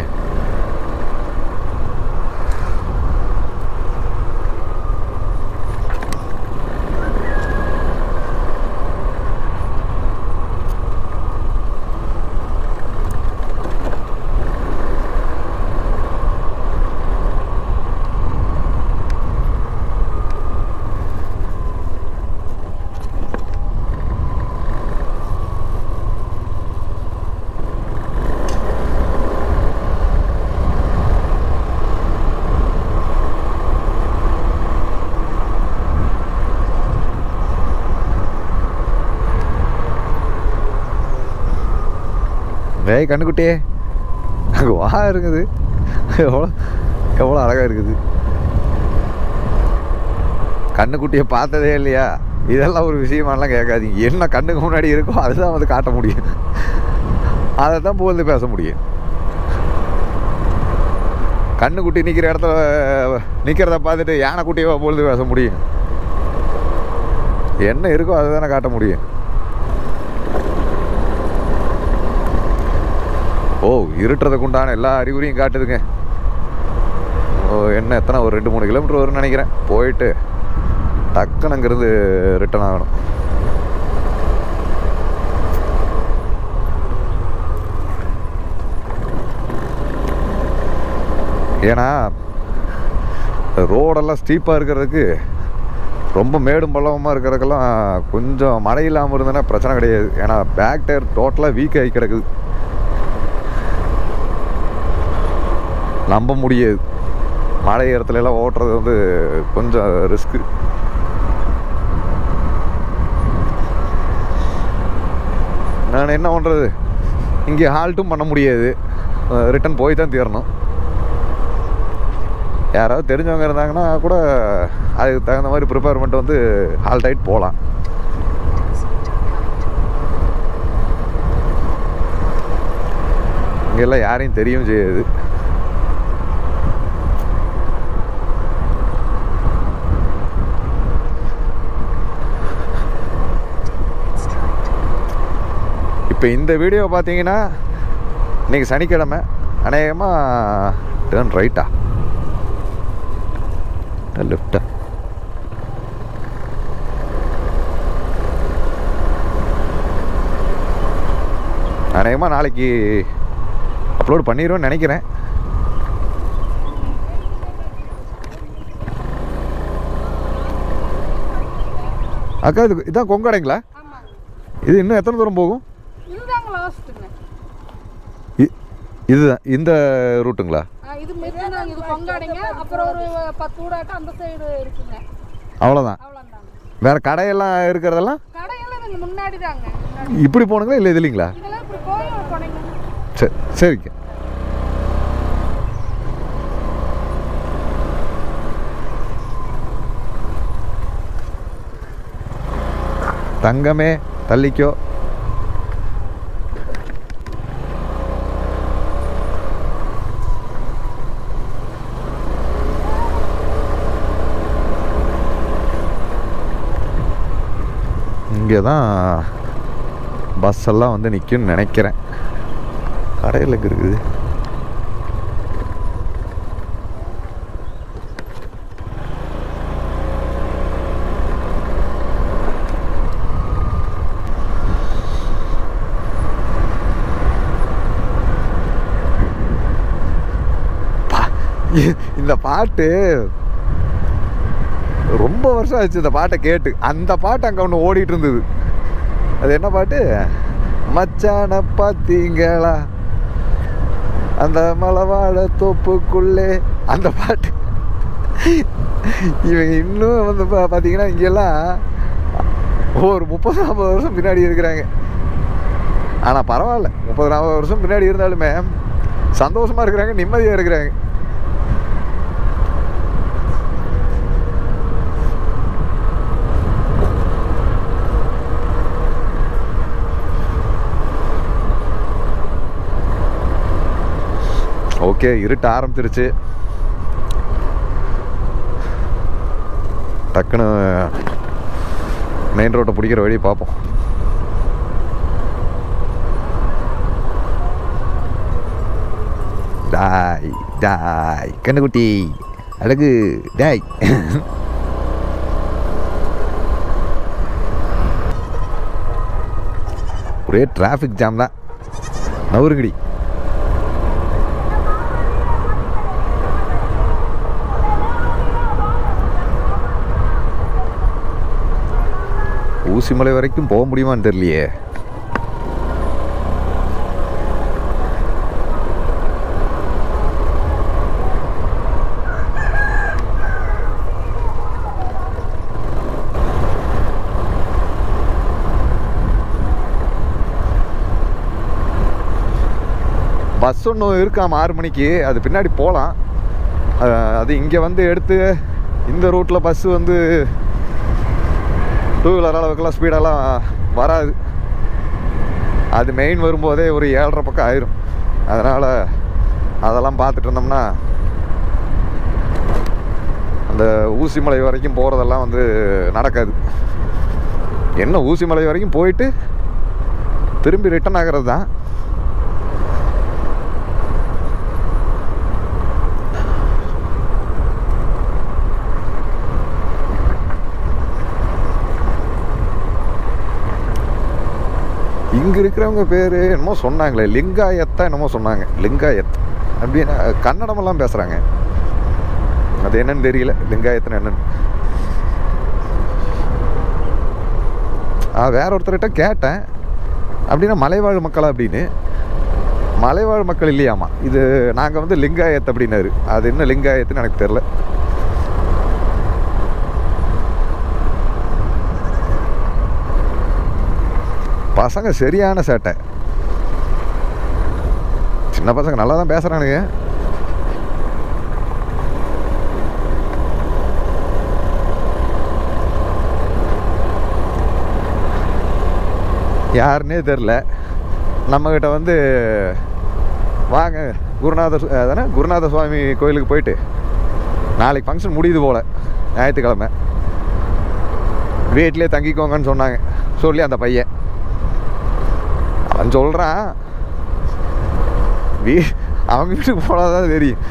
ஏய் கண்ணுக்குட்டியே, அங்கே வா இருக்குது. எவ்வளோ எவ்வளோ அழகாக இருக்குது. கண்ணுக்குட்டியை பார்த்ததே இல்லையா? இதெல்லாம் ஒரு விஷயமானலாம் கேட்காதீங்க. என்ன கண்ணுக்கு முன்னாடி இருக்கோ அதுதான் வந்து காட்ட முடியும். அதை தான் புகழ்ந்து பேச முடியும். கண்ணுக்குட்டி நிற்கிற இடத்துல நிற்கிறத பார்த்துட்டு யானைக்குட்டியை புகழ்ந்து பேச முடியும்? என்ன இருக்கோ அதை தானே காட்ட முடியும். ஓ, இருட்டுறதுக்கு உண்டான எல்லா அறிகுறியும் காட்டுதுங்க. என்ன எத்தனை ஒரு 2-3 கிலோமீட்டர் வரும்னு நினைக்கிறேன். போயிட்டு டக்குன்னு அங்கேருந்து ரிட்டர்ன் ஆகணும். ஏன்னா ரோடெல்லாம் ஸ்டீப்பாக இருக்கிறதுக்கு, ரொம்ப மேடும் பள்ளமாக இருக்கிறதுக்கெல்லாம் கொஞ்சம் மழை இல்லாமல் இருந்ததுன்னா பிரச்சனை கிடையாது. ஏன்னா பேக் டயர் டோட்டலாக வீக் ஆகி கிடக்குது. நம்ப முடியாது. மழை இடத்துலலாம் ஓட்டுறது வந்து கொஞ்சம் ரிஸ்க்கு. நான் என்ன பண்ணுறது, இங்கே ஹால்ட்டும் பண்ண முடியாது, ரிட்டன் போய் தான் தீரணும். யாராவது தெரிஞ்சவங்க இருந்தாங்கன்னா கூட அதுக்கு தகுந்த மாதிரி ப்ரிப்பேர்மெண்ட் வந்து ஹால்ட் ஆகிட்டு போகலாம். இங்கெல்லாம் யாரையும் தெரியவும் செய்யாது. இப்போ இந்த வீடியோ பார்த்தீங்கன்னா இன்றைக்கி சனிக்கிழமை, அநேகமாக டேர்ன் ரைட்டா லெஃப்டா அநேகமாக நாளைக்கு அப்லோட் பண்ணிடுவேன்னு நினைக்கிறேன். அக்கா இதுதான் கொங்காடைங்களா? இது இன்னும் எத்தனை தூரம் போகும்? இதுதான் இந்த ரூட்டுங்களா? அவ்வளோதான். வேற கடையெல்லாம் இருக்கிறதெல்லாம் இப்படி போனுங்களா இல்லை இது இல்லைங்களா? சரி சரிங்க. தங்கமே தள்ளிக்கோ. இங்கே தான் பஸ் எல்லாம் வந்து நிற்கும்னு நினைக்கிறேன். கடையில் இருக்குது. இந்த பாட்டு ரொம்ப வருஷம் ஆச்சு இந்த பாட்டை கேட்டு. அந்த பாட்டு அங்கே ஒன்று ஓடிட்டு இருந்தது. அது என்ன பாட்டு? மச்சான பார்த்தீங்களா அந்த மலைவாழ தோப்புக்குள்ளே, அந்த பாட்டு. இவங்க இன்னும் வந்து பார்த்தீங்கன்னா இங்கெல்லாம் ஒரு 30-40 வருஷம் பின்னாடி இருக்கிறாங்க. ஆனால் பரவாயில்ல, 30-40 வருஷம் பின்னாடி இருந்தாலுமே சந்தோஷமாக இருக்கிறாங்க, நிம்மதியாக இருக்கிறாங்க. ஓகே, இருட்ட ஆரம்பிச்சிருச்சு. டக்குன்னு மெயின் ரோட்டை பிடிக்கிற வழியை பார்ப்போம். டாய் டாய் கண்ணுக்குட்டி அழகு டாய். ஒரே டிராஃபிக் ஜாம் தான். நவருங்கடி. ஊசிமலை வரைக்கும் போக முடியுமான்னு தெரியலையே. பஸ் ஒன்று இருக்காம 6 மணிக்கு, அது பின்னாடி போகலாம். அது இங்கே வந்து எடுத்து இந்த ரூட்டில் பஸ்ஸு வந்து 2 வீலர் அளவுக்குலாம் ஸ்பீடெல்லாம் வராது. அது மெயின் வரும்போதே ஒரு 7:30 பக்கம் ஆயிரும். அதனால் அதெல்லாம் பார்த்துட்டு இருந்தோம்னா அந்த ஊசிமலை வரைக்கும் போகிறதெல்லாம் வந்து நடக்காது. என்ன ஊசிமலை வரைக்கும் போயிட்டு திரும்பி ரிட்டன் ஆகிறது தான். இங்கே இருக்கிறவங்க பேர் என்னமோ சொன்னாங்களே, லிங்காயத்தா என்னமோ சொன்னாங்க. லிங்காயத் அப்படின்னு கன்னடமெல்லாம் பேசுகிறாங்க. அது என்னன்னு தெரியல, லிங்காயத்துன்னு என்னன்னு. வேற ஒருத்தர்கிட்ட கேட்டேன், அப்படின்னா மலைவாழ் மக்களா அப்படின்னு. மலைவாழ் மக்கள் இல்லையாமா, இது நாங்கள் வந்து லிங்காயத் அப்படின்னாரு. அது என்ன லிங்காயத்துன்னு எனக்கு தெரில. பசங்க சரியான சேட்டை. சின்ன பசங்க நல்லா தான் பேசுகிறானுங்க. யாருன்னே தெரில. நம்மக்கிட்ட வந்து வாங்க குருநாத சுவாமி கோயிலுக்கு போயிட்டு நாளைக்கு ஃபங்க்ஷன் முடியுது போல், ஞாயிற்றுக்கிழமை வீட்டிலே தங்கிக்கோங்கன்னு சொன்னாங்க. சொல்லி அந்த பையன் அவன் சொல்கிறான், அவங்க வீட்டுக்கு போனால் தான் தெரியும்.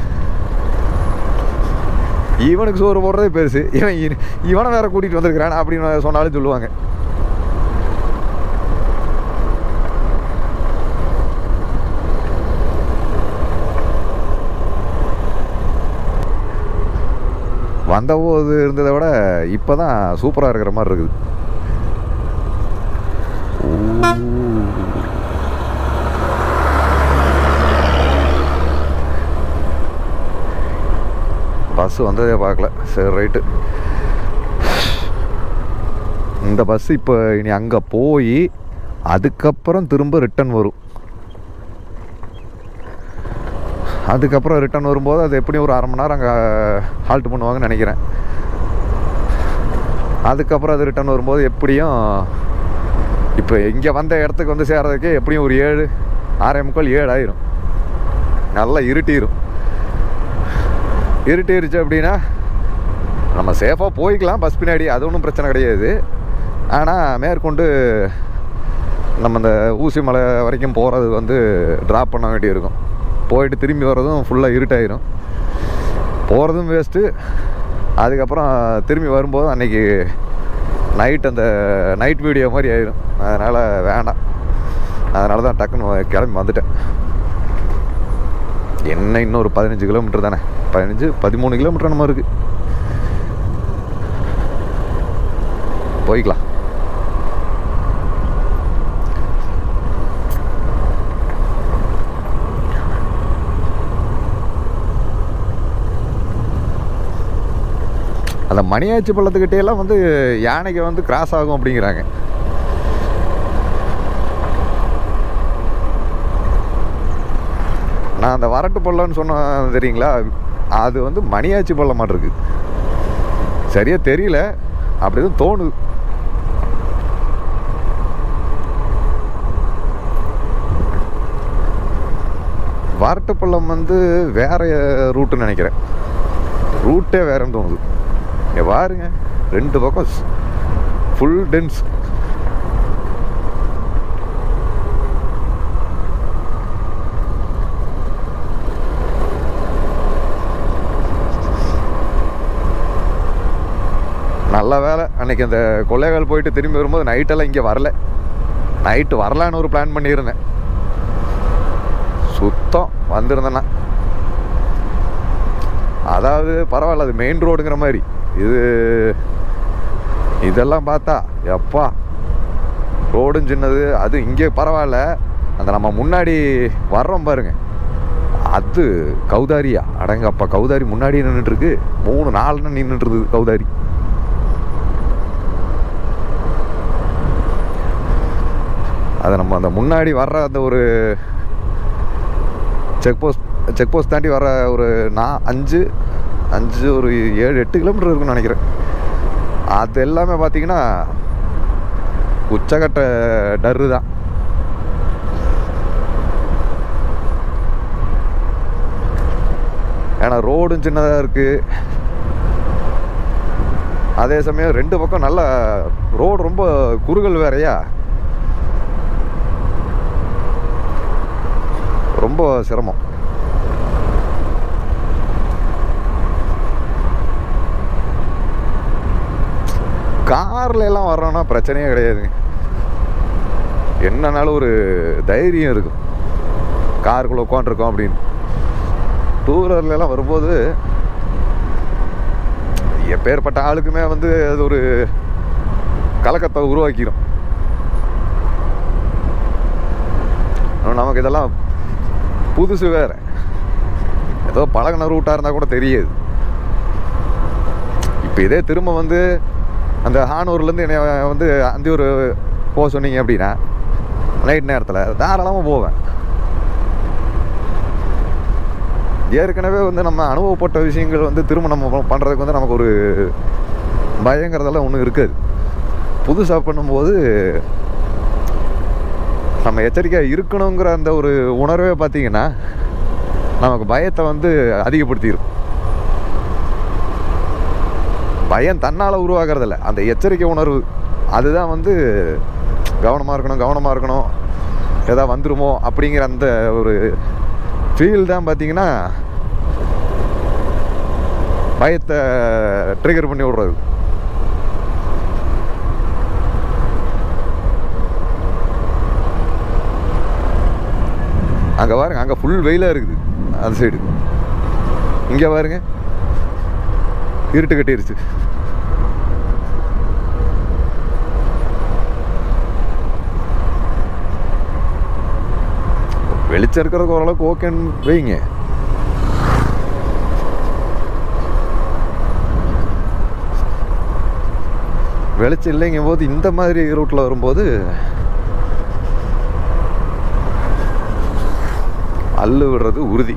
இவனுக்கு சோறு போடுறதே பெருசு, இவனை வேற கூட்டிகிட்டு வந்திருக்கிறான் அப்படின்னு சொன்னாலும் சொல்லுவாங்க. வந்தபோது இருந்ததை விட இப்போ தான் சூப்பராக இருக்கிற மாதிரி இருக்குது. பஸ்ஸு வந்ததே பார்க்கல. சரி ரைட்டு. இந்த பஸ்ஸு இப்போ இனி அங்கே போய் அதுக்கப்புறம் திரும்ப ரிட்டன் வரும். அதுக்கப்புறம் ரிட்டன் வரும்போது அது எப்படியும் ஒரு 1/2 மணி நேரம் அங்கே ஹால்ட் பண்ணுவாங்கன்னு நினைக்கிறேன். அதுக்கப்புறம் அது ரிட்டன் வரும்போது எப்படியும் இப்போ இங்கே வந்த இடத்துக்கு வந்து சேர்றதுக்கு எப்படியும் ஒரு 7, 6:45, 7 ஆயிரும். நல்லா இருட்டிருச்சு அப்படின்னா நம்ம சேஃபாக போய்க்கலாம் பஸ் பின்னாடி, அது ஒன்றும் பிரச்சனை கிடையாது. ஆனால் மேற்கொண்டு நம்ம இந்த ஊசிமலை வரைக்கும் போகிறது வந்து ட்ராப் பண்ண வேண்டியிருக்கும். போயிட்டு திரும்பி வர்றதும் ஃபுல்லாக இருட்டாயிரும். போகிறதும் வேஸ்ட்டு. அதுக்கப்புறம் திரும்பி வரும்போது அன்றைக்கி அந்த நைட் வீடியோ மாதிரி ஆயிடும். அதனால் வேண்டாம். அதனால தான் டக்குன்னு கிளம்பி வந்துட்டேன். என்ன இன்னும் ஒரு 15 கிலோமீட்டர் தானே, 13 கிலோமீட்டர் நம்ம இருக்குது, போய்க்கலாம். அந்த மணியாச்சி பள்ளத்துக்கிட்டேலாம் வந்து யானைக்கு வந்து கிராஸ் ஆகும் அப்படிங்கிறாங்க. நான் அந்த வரட்டு பள்ளம்னு சொன்னேன் தெரியுங்களா, அது வந்து மணியாச்சி பள்ளம் மாதிரி இருக்குது. சரியாக தெரியல, அப்படிதான் தோணுது. வாரட்டுப்பள்ளம் வந்து வேறு ரூட்டுன்னு நினைக்கிறேன். ரூட்டே வேறன்னு தோணுது. இங்கே பாருங்க, 2 பக்கம் ஃபுல் டென்ஸ். நல்ல வேலை அன்றைக்கி அந்த கொள்ளைகால் போயிட்டு திரும்பி வரும்போது நைட்டெல்லாம் இங்கே வரல. நைட்டு வரலான்னு ஒரு பிளான் பண்ணியிருந்தேன். சுத்தம் வந்திருந்தேன்னா அதாவது பரவாயில்ல, அது மெயின் ரோடுங்கிற மாதிரி. இதெல்லாம் பார்த்தா எப்பா ரோடும் சின்னது. அது இங்கே பரவாயில்ல, அந்த நம்ம முன்னாடி வர்றோம் பாருங்க, அது கௌதாரியா அடங்கப்பா. கௌதாரி முன்னாடி நின்றுட்டுருக்கு, 3-4 நின்றுட்டுருது கௌதாரி. அதை நம்ம அந்த முன்னாடி வர்ற அந்த ஒரு செக் போஸ்ட் தாண்டி வர ஒரு 5 ஒரு 7-8 கிலோமீட்டர் இருக்குன்னு நினைக்கிறேன். அது எல்லாமே பார்த்தீங்கன்னா உச்சகட்ட டர்ரு தான். ஏன்னா ரோடும் சின்னதாக இருக்குது. அதே சமயம் 2 பக்கம் நல்ல ரோடு, ரொம்ப குறுகல் வேறையா, ரொம்ப சிரமம். காரில் எல்லாம் வர்றோன்னா பிரச்சனையே கிடையாதுங்க. என்னன்னாலும் ஒரு தைரியம் இருக்கும், காருக்குள்ளே உட்காந்துருக்கோம் அப்படின்னு. டூ வீலர்லாம் வரும்போது எப்பேற்பட்ட ஆளுக்குமே வந்து அது ஒரு கலக்கத்தை உருவாக்கிடும். நமக்கு இதெல்லாம் புதுசு வேறு. ஏதோ பழகின ரூட்டாக இருந்தால் கூட தெரியாது. இப்போ இதே திரும்ப வந்து அந்த ஹானூர்லேருந்து என்னை வந்து அந்தியூர் போக சொன்னீங்க அப்படின்னா நைட் நேரத்தில் தாராளமாக போவேன். ஏற்கனவே வந்து நம்ம அனுபவப்பட்ட விஷயங்கள் வந்து திரும்ப நம்ம பண்ணுறதுக்கு வந்து நமக்கு ஒரு பயங்கிறதெல்லாம் ஒன்றும் இருக்காது. புதுசாக பண்ணும்போது நம்ம எச்சரிக்கையாக இருக்கணுங்கிற அந்த ஒரு உணர்வே பார்த்திங்கன்னா நமக்கு பயத்தை வந்து அதிகப்படுத்திடும். பயம் தன்னால் உருவாகிறதில்ல, அந்த எச்சரிக்கை உணர்வு அதுதான் வந்து கவனமாக இருக்கணும், எதாவது வந்துருமோ அப்படிங்கிற அந்த ஒரு ஃபீல் தான் பார்த்திங்கன்னா பயத்தை ட்ரிகர் பண்ணி விடுறது. அங்கே பாருங்க, அங்கே ஃபுல் வெயிலாக இருக்குது அந்த சைடு. இங்கே பாருங்க இருட்டு கட்டிருச்சு. வெளிச்சம் இருக்கிறதுக்கு ஓரளவுக்கு ஓகேன்னு வைங்க. வெளிச்சம் இல்லைங்கும் போது இந்த மாதிரி ரூட்டில் வரும்போது அள்ளு விடுறது உறுதி.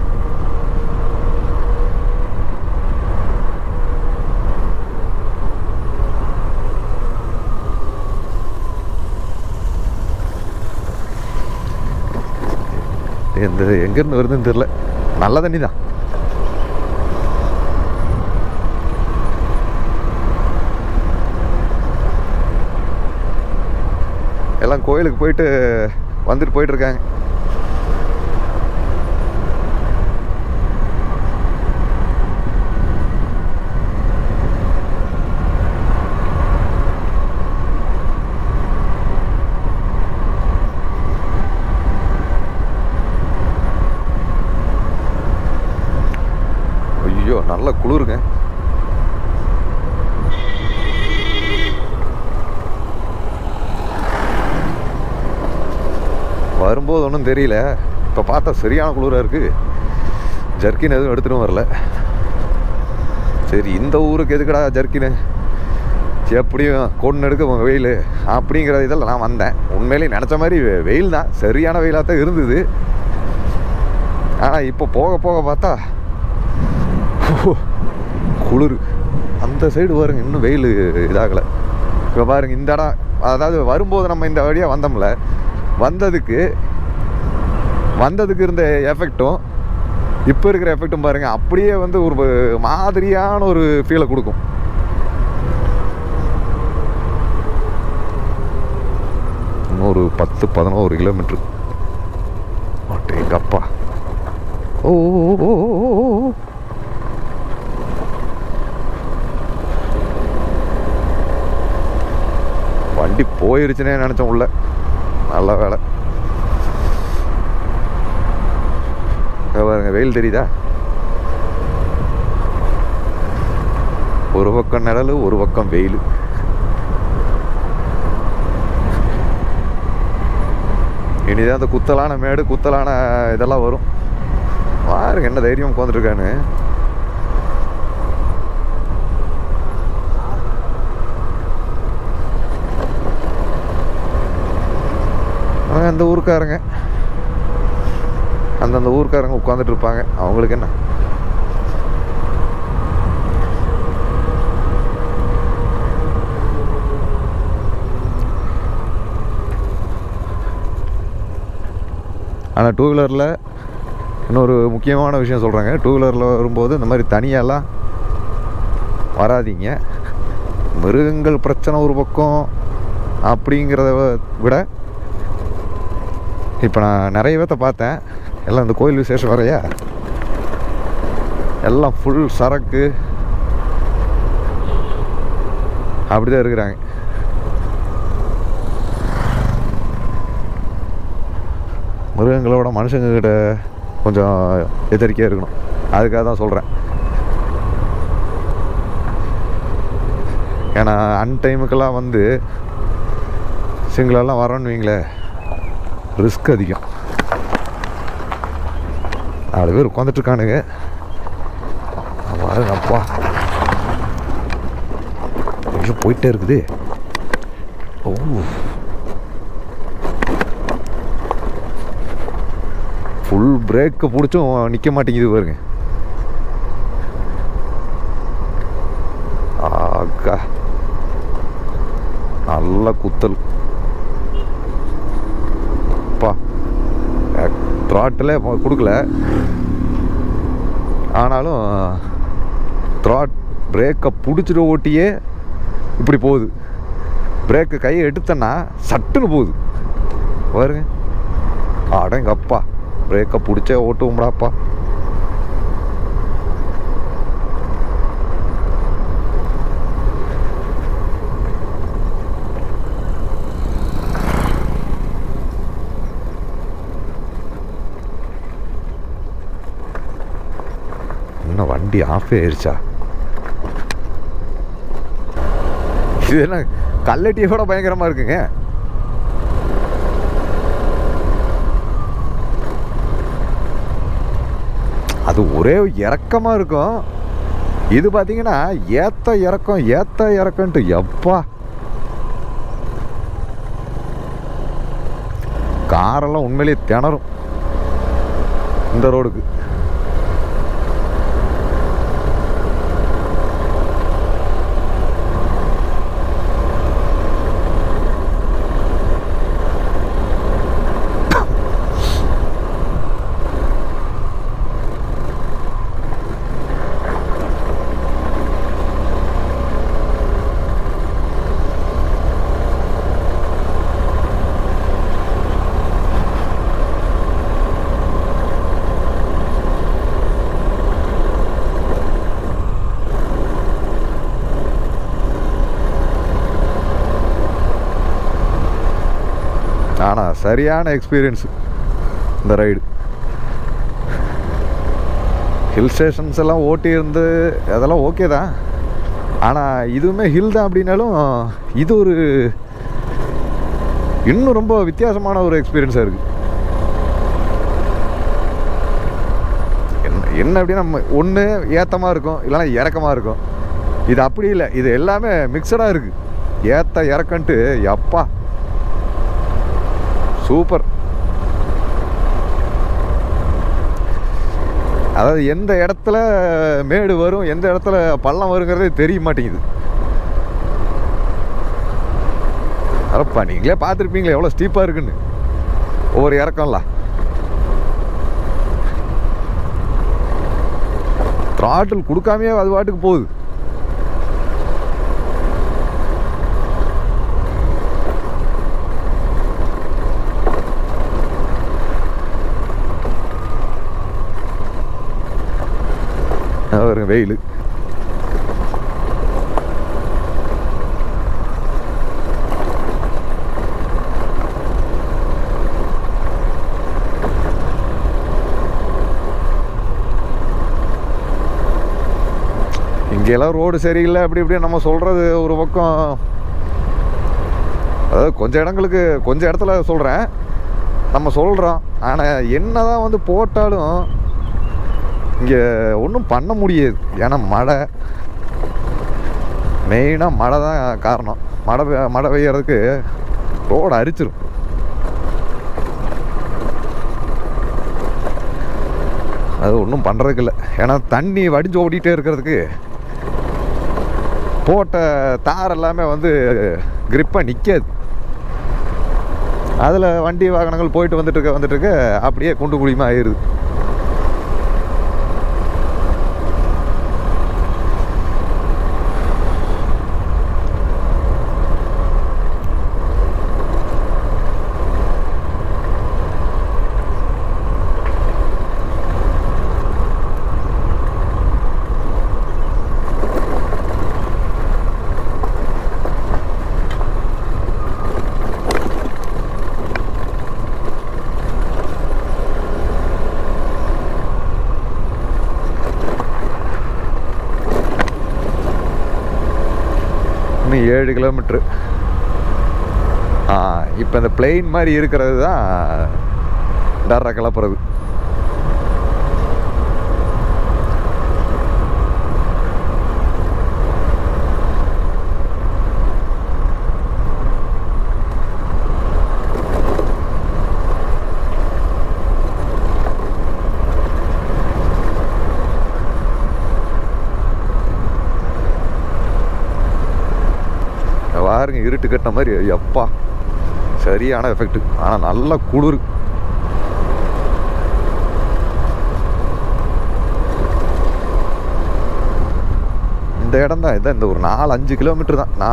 எங்கேருந்து வருதுன்னு தெரியல. நல்ல தண்ணி தான். எல்லாம் கோயிலுக்கு போயிட்டு வந்துட்டு போயிட்டுருக்காங்க. ஐயோ நல்ல குளிருங்க. வரும்போது ஒன்றும் தெரியல, இப்போ பார்த்தா சரியான குளிராக இருக்குது. ஜர்க்கின் எதுவும் எடுத்துகிட்டு வரல. சரி, இந்த ஊருக்கு எதுக்கடா ஜர்க்கின்னு, எப்படியும் கொண்டு எடுக்க வெயில் அப்படிங்கிற இதில் நான் வந்தேன். உண்மையிலேயே நினச்ச மாதிரி வெயில் தான், சரியான வெயிலாக தான் இருந்தது. ஆனால் இப்போ போக போக பார்த்தா குளிர். அந்த சைடு பாருங்க, இன்னும் வெயில் இதாகலை. இப்போ பாருங்கள் இந்த இடம், அதாவது வரும்போது நம்ம இந்த வழியாக வந்தோம்ல, வந்ததுக்கு வந்ததுக்கு இருந்த எஃபெக்டும் இப்போ இருக்கிற எஃபெக்டும் பாருங்கள், அப்படியே வந்து ஒரு மாதிரியான ஒரு ஃபீலை கொடுக்கும். இன்னொரு 10-11 கிலோமீட்டர். எங்கப்பா ஓ வண்டி போயிருச்சுனே நினச்சேன் உள்ள. நல்ல வேலை. பாருங்க, வெயில் தெரியுதா? ஒரு பக்கம் நிழல், ஒரு பக்கம் வெயில். இனிதான் அந்த குத்தலான மேடு, குத்தலான இதெல்லாம் வரும். பாருங்க என்ன தைரியம் உட்காந்துருக்கான்னு. அந்த ஊருக்காரங்க அந்தந்த ஊருக்காரங்க உட்காந்துட்டு இருப்பாங்க. அவங்களுக்கு என்ன? ஆனால் டூ வீலரில் இன்னொரு முக்கியமான விஷயம் சொல்கிறாங்க. டூ வீலரில் வரும்போது இந்த மாதிரி தனியாலாம் வராதிங்க. மிருகங்கள் பிரச்சனை ஒரு பக்கம் அப்படிங்கிறத விட, இப்போ நான் நிறைய பேர்த்த பார்த்தேன், எல்லாம் இந்த கோயில் விசேஷம் வரையா எல்லாம் ஃபுல் சரக்கு அப்படி தான் இருக்கிறாங்க. மிருகங்களோட மனுஷங்கக்கிட்ட கொஞ்சம் எச்சரிக்கையாக இருக்கணும். அதுக்காக தான் சொல்கிறேன். ஏன்னா அன்டைமுக்கெல்லாம் வந்து சிங்கிளெல்லாம் வரோன்னு வைங்களேன், ரிஸ்க் அதிகம். 4 பேர் உட்காந்துட்ருக்கானுங்க. அப்பா கொஞ்சம் போயிட்டே இருக்குது. ஓ, ஃபுல் பிரேக்கை பிடிச்சும் நிற்க மாட்டேங்குது பாருங்க. ஆக்கா நல்ல குத்தல். அப்பா த்ராட்டில் கொடுக்கல, ஆனாலும் பிரேக்கை பிடிச்சிட்டு ஓட்டியே இப்படி போகுது. பிரேக்கு கையை எடுத்தேன்னா சட்டுன்னு போகுது பாருங்க. அடங்கப்பா, பிரேக்கை பிடிச்சே ஓட்டுவோம்டாப்பா. இன்னும் வண்டி ஆஃப் ஆயிடுச்சா? இது என்ன கல்லட்டியை கூட பயங்கரமாக இருக்குங்க. அது ஒரே இறக்கமாக இருக்கும். இது பார்த்தீங்கன்னா ஏத்த இறக்கம்ன்ட்டு எப்பா காரெல்லாம் உண்மையிலேயே திணறும் இந்த ரோடுக்கு. ஆனால் சரியான எக்ஸ்பீரியன்ஸு இந்த ரைடு. ஹில் ஸ்டேஷன்ஸ் எல்லாம் ஓட்டி இருந்து அதெல்லாம் ஓகே தான். ஆனால் இதுவுமே ஹில் தான் அப்படின்னாலும் இது ஒரு இன்னும் ரொம்ப வித்தியாசமான ஒரு எக்ஸ்பீரியன்ஸாக இருக்குது. என்ன அப்படின்னா நம்ம ஒன்று ஏத்தமாக இருக்கும், இல்லைன்னா இறக்கமாக இருக்கும். இது அப்படி இல்லை, இது எல்லாமே மிக்சடாக இருக்குது. ஏத்த இறக்கன்ட்டு எப்பா சூப்பர். அதாவது எந்த இடத்துல மேடு வரும், எந்த இடத்துல பள்ளம் வருங்கிறதே தெரிய மாட்டேங்குது. அதப்பா நீங்களே பார்த்துருப்பீங்களே எவ்வளோ ஸ்டீப்பாக இருக்குன்னு ஒவ்வொரு இறக்கம்லாம். த்ராட்டில் கொடுக்காமையே அது பாட்டுக்கு போகுது. வருங்க வெயில். இங்கெல்லாம் ரோடு சரியில்லை அப்படி இப்படி நம்ம சொல்கிறது ஒரு பக்கம். அதாவது கொஞ்சம் இடங்களுக்கு கொஞ்சம் இடத்துல சொல்கிறேன், நம்ம சொல்கிறோம். ஆனால் என்ன தான் வந்து போட்டாலும் இங்கே ஒன்றும் பண்ண முடியாது. ஏன்னா மழை, மெயினாக மழை தான் காரணம். மழை பெய்யறதுக்கு ரோடு அரிச்சிடும். அது ஒன்றும் பண்ணுறதுக்கு இல்லை. ஏன்னா தண்ணி வடிஞ்சு ஓடிட்டே இருக்கிறதுக்கு போட்ட தார் எல்லாமே வந்து கிரிப்பாக நிற்காது. அதில் வண்டி வாகனங்கள் போயிட்டு வந்துட்டு இருக்க அப்படியே குண்டு குழியுமா ஆயிடுது. இன்னும் 7 கிலோமீட்ரு. இப்போ இந்த பிளெயின் மாதிரி இருக்கிறது தான் டர்ரை கிளப்புறது. பாருங்க இருட்டு கட்டின மாதிரி. எப்பா சரியான எஃபெக்ட். ஆனால் நல்ல குளிர். இந்த இடம் தான் இதான். இந்த ஒரு 4-5 கிலோமீட்டர் தான்.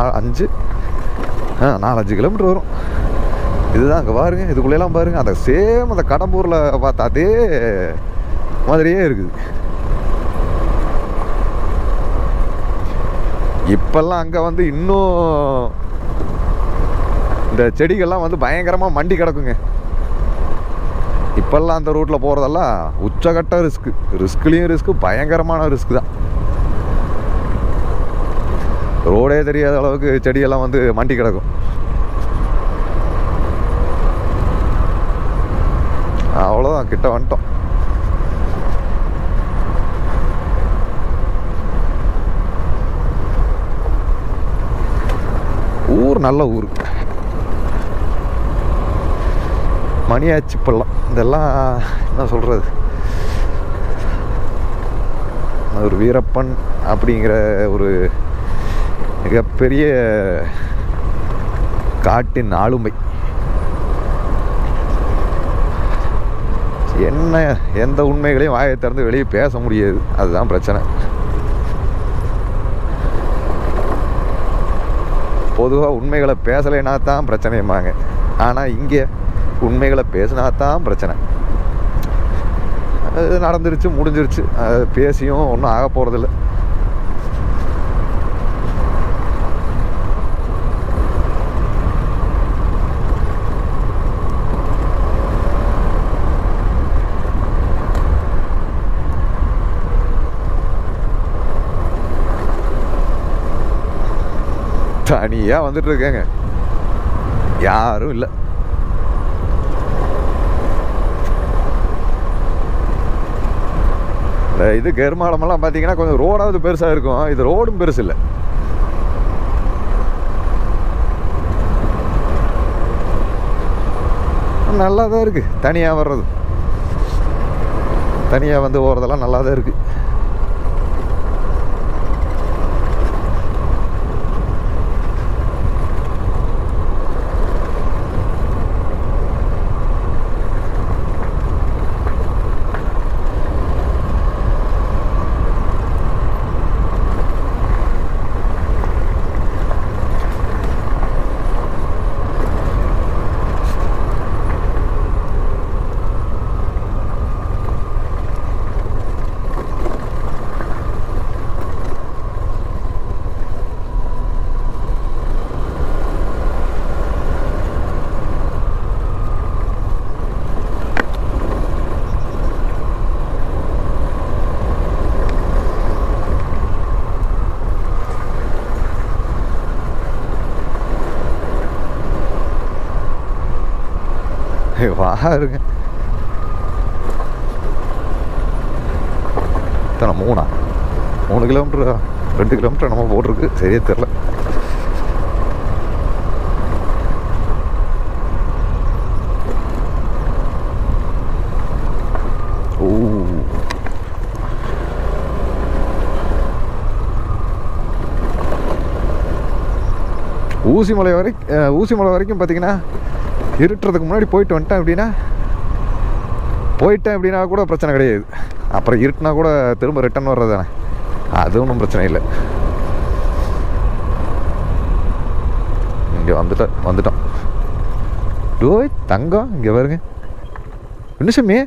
4-5 கிலோமீட்டர் வரும். இதுதான் அங்கே பாருங்க. இதுக்குள்ளெல்லாம் பாருங்க. அந்த சேம் அந்த கடம்பூரில் பார்த்தா அதே மாதிரியே இருக்குது. இப்பெல்லாம் அங்கே வந்து இன்னும் இந்த செடிகள்லாம் வந்து பயங்கரமாக மண்டி கிடக்குங்க. இப்பெல்லாம் அந்த ரூட்டில் போகிறதெல்லாம் உச்சகட்ட ரிஸ்க்லேயும் ரிஸ்க்கு, பயங்கரமான ரிஸ்க் தான். ரோடே தெரியாத அளவுக்கு செடியெல்லாம் வந்து மண்டி கிடக்கும். அவ்வளோதான், கிட்ட வந்துட்டோம். ஊர் நல்ல ஊர். மணியாச்சி பள்ளம் இதெல்லாம் என்ன சொல்கிறது, ஒரு வீரப்பன் அப்படிங்கிற ஒரு மிகப்பெரிய காட்டின் ஆளுமை. என்ன எந்த உண்மைகளையும் வாயை திறந்து வெளியே பேச முடியாது. அதுதான் பிரச்சனை. பொதுவாக உண்மைகளை பேசலைன்னா தான் பிரச்சனையுமாங்க. ஆனால் இங்கே உண்மைகளை பேசினா தான் பிரச்சனை. அது நடந்துருச்சு, முடிஞ்சிருச்சு. அது பேசியும் ஒன்றும் ஆக போகிறதில்ல. தனியாக வந்துட்டு இருக்கேங்க, யாரும் இல்லை. இது கருமாலமெல்லாம் பார்த்தீங்கன்னா கொஞ்சம் ரோடாவது பெருசாக இருக்கும். இது ரோடும் பெருசு இல்லை. நல்லா தான் இருக்குது. தனியாக வர்றது, தனியாக வந்து போகிறதெல்லாம் நல்லா தான் இருக்குது. பாருங்க. இத்தனை 3 கிலோமீட்டர் 2 கிலோமீட்டர் நம்ம போட்டிருக்கு, சரியே தெரில. ஊசிமலை வரைக்கும் பார்த்தீங்கன்னா இருட்டுறதுக்கு முன்னாடி போயிட்டேன் அப்படின்னா கூட பிரச்சனை கிடையாது. அப்புறம் இருட்டுனா கூட திரும்ப ரிட்டர்ன் வர்றது தானே, அது ஒன்றும் பிரச்சனை இல்லை. இங்கே வந்துட்டோம். டோய் தங்கம், இங்கே பாருங்க. நிமிஷமே,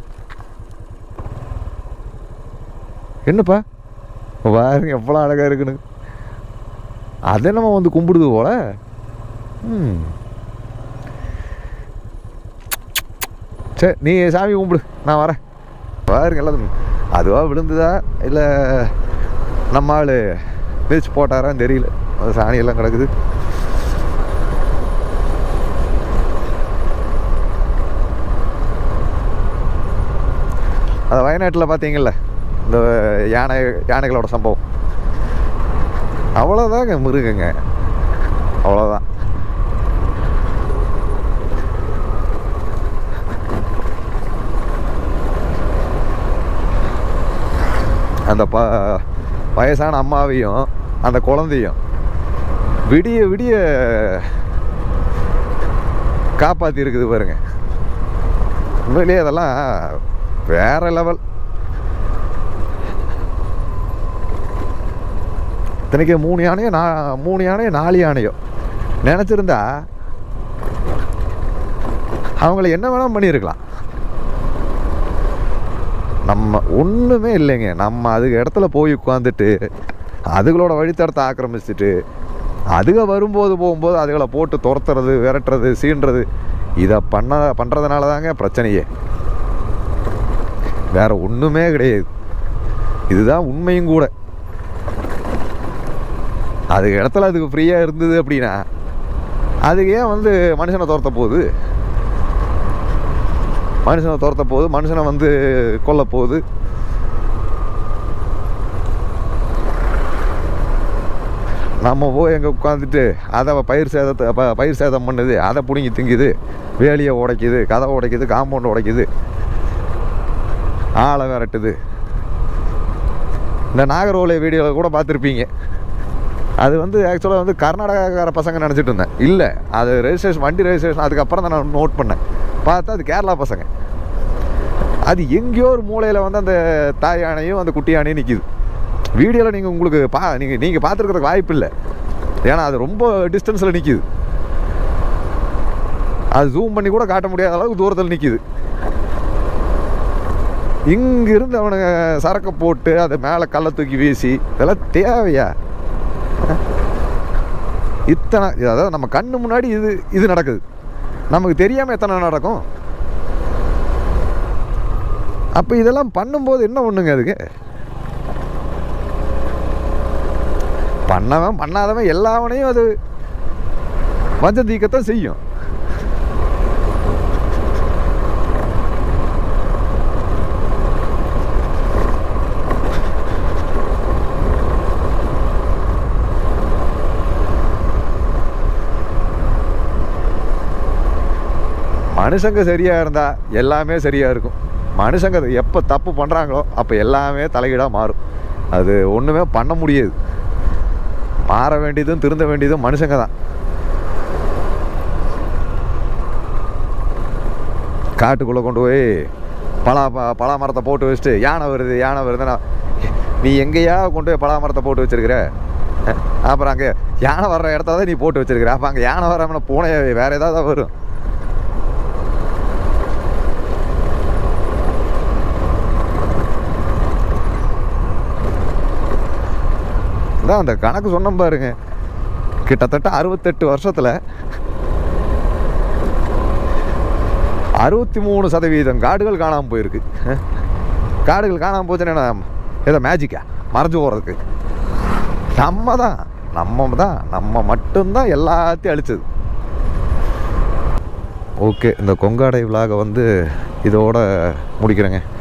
என்னப்பா பாருங்க எவ்வளோ அழகாக இருக்குன்னு. அதை நம்ம வந்து கும்பிடுது போல. சரி, நீ சாமி கும்பிடு, நான் வரேன். பாருங்க எல்லாம் அதுவாக விழுந்துதா இல்லை நம்ம ஆள் மிதிச்சு போட்டாரான்னு தெரியல. அது சாணியெல்லாம் கிடக்குது. அது வயநாட்டில் பார்த்தீங்கல்ல இந்த யானைகளோட சம்பவம், அவ்வளோதாங்க மிருகங்க, அவ்வளோதான். அந்த வயசான அம்மாவையும் அந்த குழந்தையும் விடிய விடிய காப்பாற்றி இருக்குது பாருங்க. உண்மையிலேயே அதெல்லாம் வேற லெவல். இத்தனைக்கு 3 யானையோ 4 யானையோ நினச்சிருந்தா அவங்கள என்ன வேணாலும் பண்ணியிருக்கலாம். நம்ம ஒன்றுமே இல்லைங்க. நம்ம அதுக்கு இடத்துல போய் உட்காந்துட்டு அதுகளோட வழித்தடத்தை ஆக்கிரமிச்சுட்டு அதுக போகும்போது அதுகளை போட்டு துரத்துறது, விரட்டுறது, சீன்றது, இதை பண்ணுறதுனால தாங்க பிரச்சனையே, வேற ஒன்றுமே கிடையாது. இதுதான் உண்மையும் கூட. அதுக்கு இடத்துல அதுக்கு ஃப்ரீயாக இருந்தது அப்படின்னா அதுக்கு ஏன் வந்து மனுஷனை துரத்த போகுது, மனுஷனை வந்து கொல்ல போகுது. நம்ம போய் எங்கே உட்காந்துட்டு அதை பயிர் சேதம் பண்ணுது, அதை பிடுங்கி திங்குது, வேலியை உடைக்குது, கதை உடைக்குது, காம்பவுண்ட் உடைக்குது, ஆளை விரட்டுது. இந்த நாகர்கோவில் வீடியோவில் கூட பார்த்துருப்பீங்க. அது வந்து ஆக்சுவலாக வந்து கர்நாடகாக்கார பசங்க நினச்சிட்டு இருந்தேன். இல்லை, அது வண்டி ரெஜிஸ்ட்ரேஷன் அதுக்கப்புறம் தான் நான் நோட் பண்ணேன். பார்த்தா அது கேரளா பசங்க. அது எங்கேயோ ஒரு மூலையில் வந்து அந்த தாய் யானையும் அந்த குட்டி யானையும் நிற்கிது. வீடியோவில் நீங்கள் உங்களுக்கு நீங்கள் பார்த்துருக்கிறதுக்கு வாய்ப்பு இல்லை, ஏன்னா அது ரொம்ப டிஸ்டன்ஸில் நிற்கிது. அது ஜூம் பண்ணி கூட காட்ட முடியாத அளவுக்கு தூரத்தில் நிற்கிது. இங்கிருந்து அவனுங்க சரக்கை போட்டு அதை மேலே கல்லை தூக்கி வீசி, இதெல்லாம் தேவையா? இத்தனை, அதாவது நம்ம கண்ணு முன்னாடி இது நடக்குது, நமக்கு தெரியாமல் எத்தனை நடக்கும். அப்போ இதெல்லாம் பண்ணும்போது என்ன ஒன்றுங்க, அதுக்கு பண்ணாதவன் எல்லாவனையும் அது வஞ்சம் தீக்கத்தான் செய்யும். மனுஷங்க சரியாக இருந்தால் எல்லாமே சரியாக இருக்கும். மனுஷங்க எப்போ தப்பு பண்ணுறாங்களோ அப்போ எல்லாமே தலைகீடாக மாறும். அது ஒன்றுமே பண்ண முடியாது. மாற வேண்டியதும் திருந்த வேண்டியதும் மனுஷங்க தான். காட்டுக்குள்ளே கொண்டு போய் பலா மரத்தை போட்டு வச்சுட்டு யானை வருதுன்னா நீ எங்கேயா கொண்டு போய் பலா மரத்தை போட்டு வச்சிருக்கிற? அப்புறம் அங்கே யானை வர்ற இடத்த தான் நீ போட்டு வச்சிருக்கிற. அப்போ அங்கே யானை வராம பூனை வேற ஏதாவது வரும். தான் அந்த கணக்கு சொன்ன பாருங்க. கிட்டத்தட்ட 68 வருஷத்தில் 63% காடுகள் காணாமல் போயிருக்கு. காடுகள் காணாமல் போச்சுன்னா ஏதோ மேஜிக்கா மறைஞ்சு போகிறதுக்கு? நம்ம மட்டும்தான் எல்லாத்தையும் அழிச்சது. ஓகே, இந்த கொங்காடை விலாகை வந்து இதோட முடிக்கிறேங்க.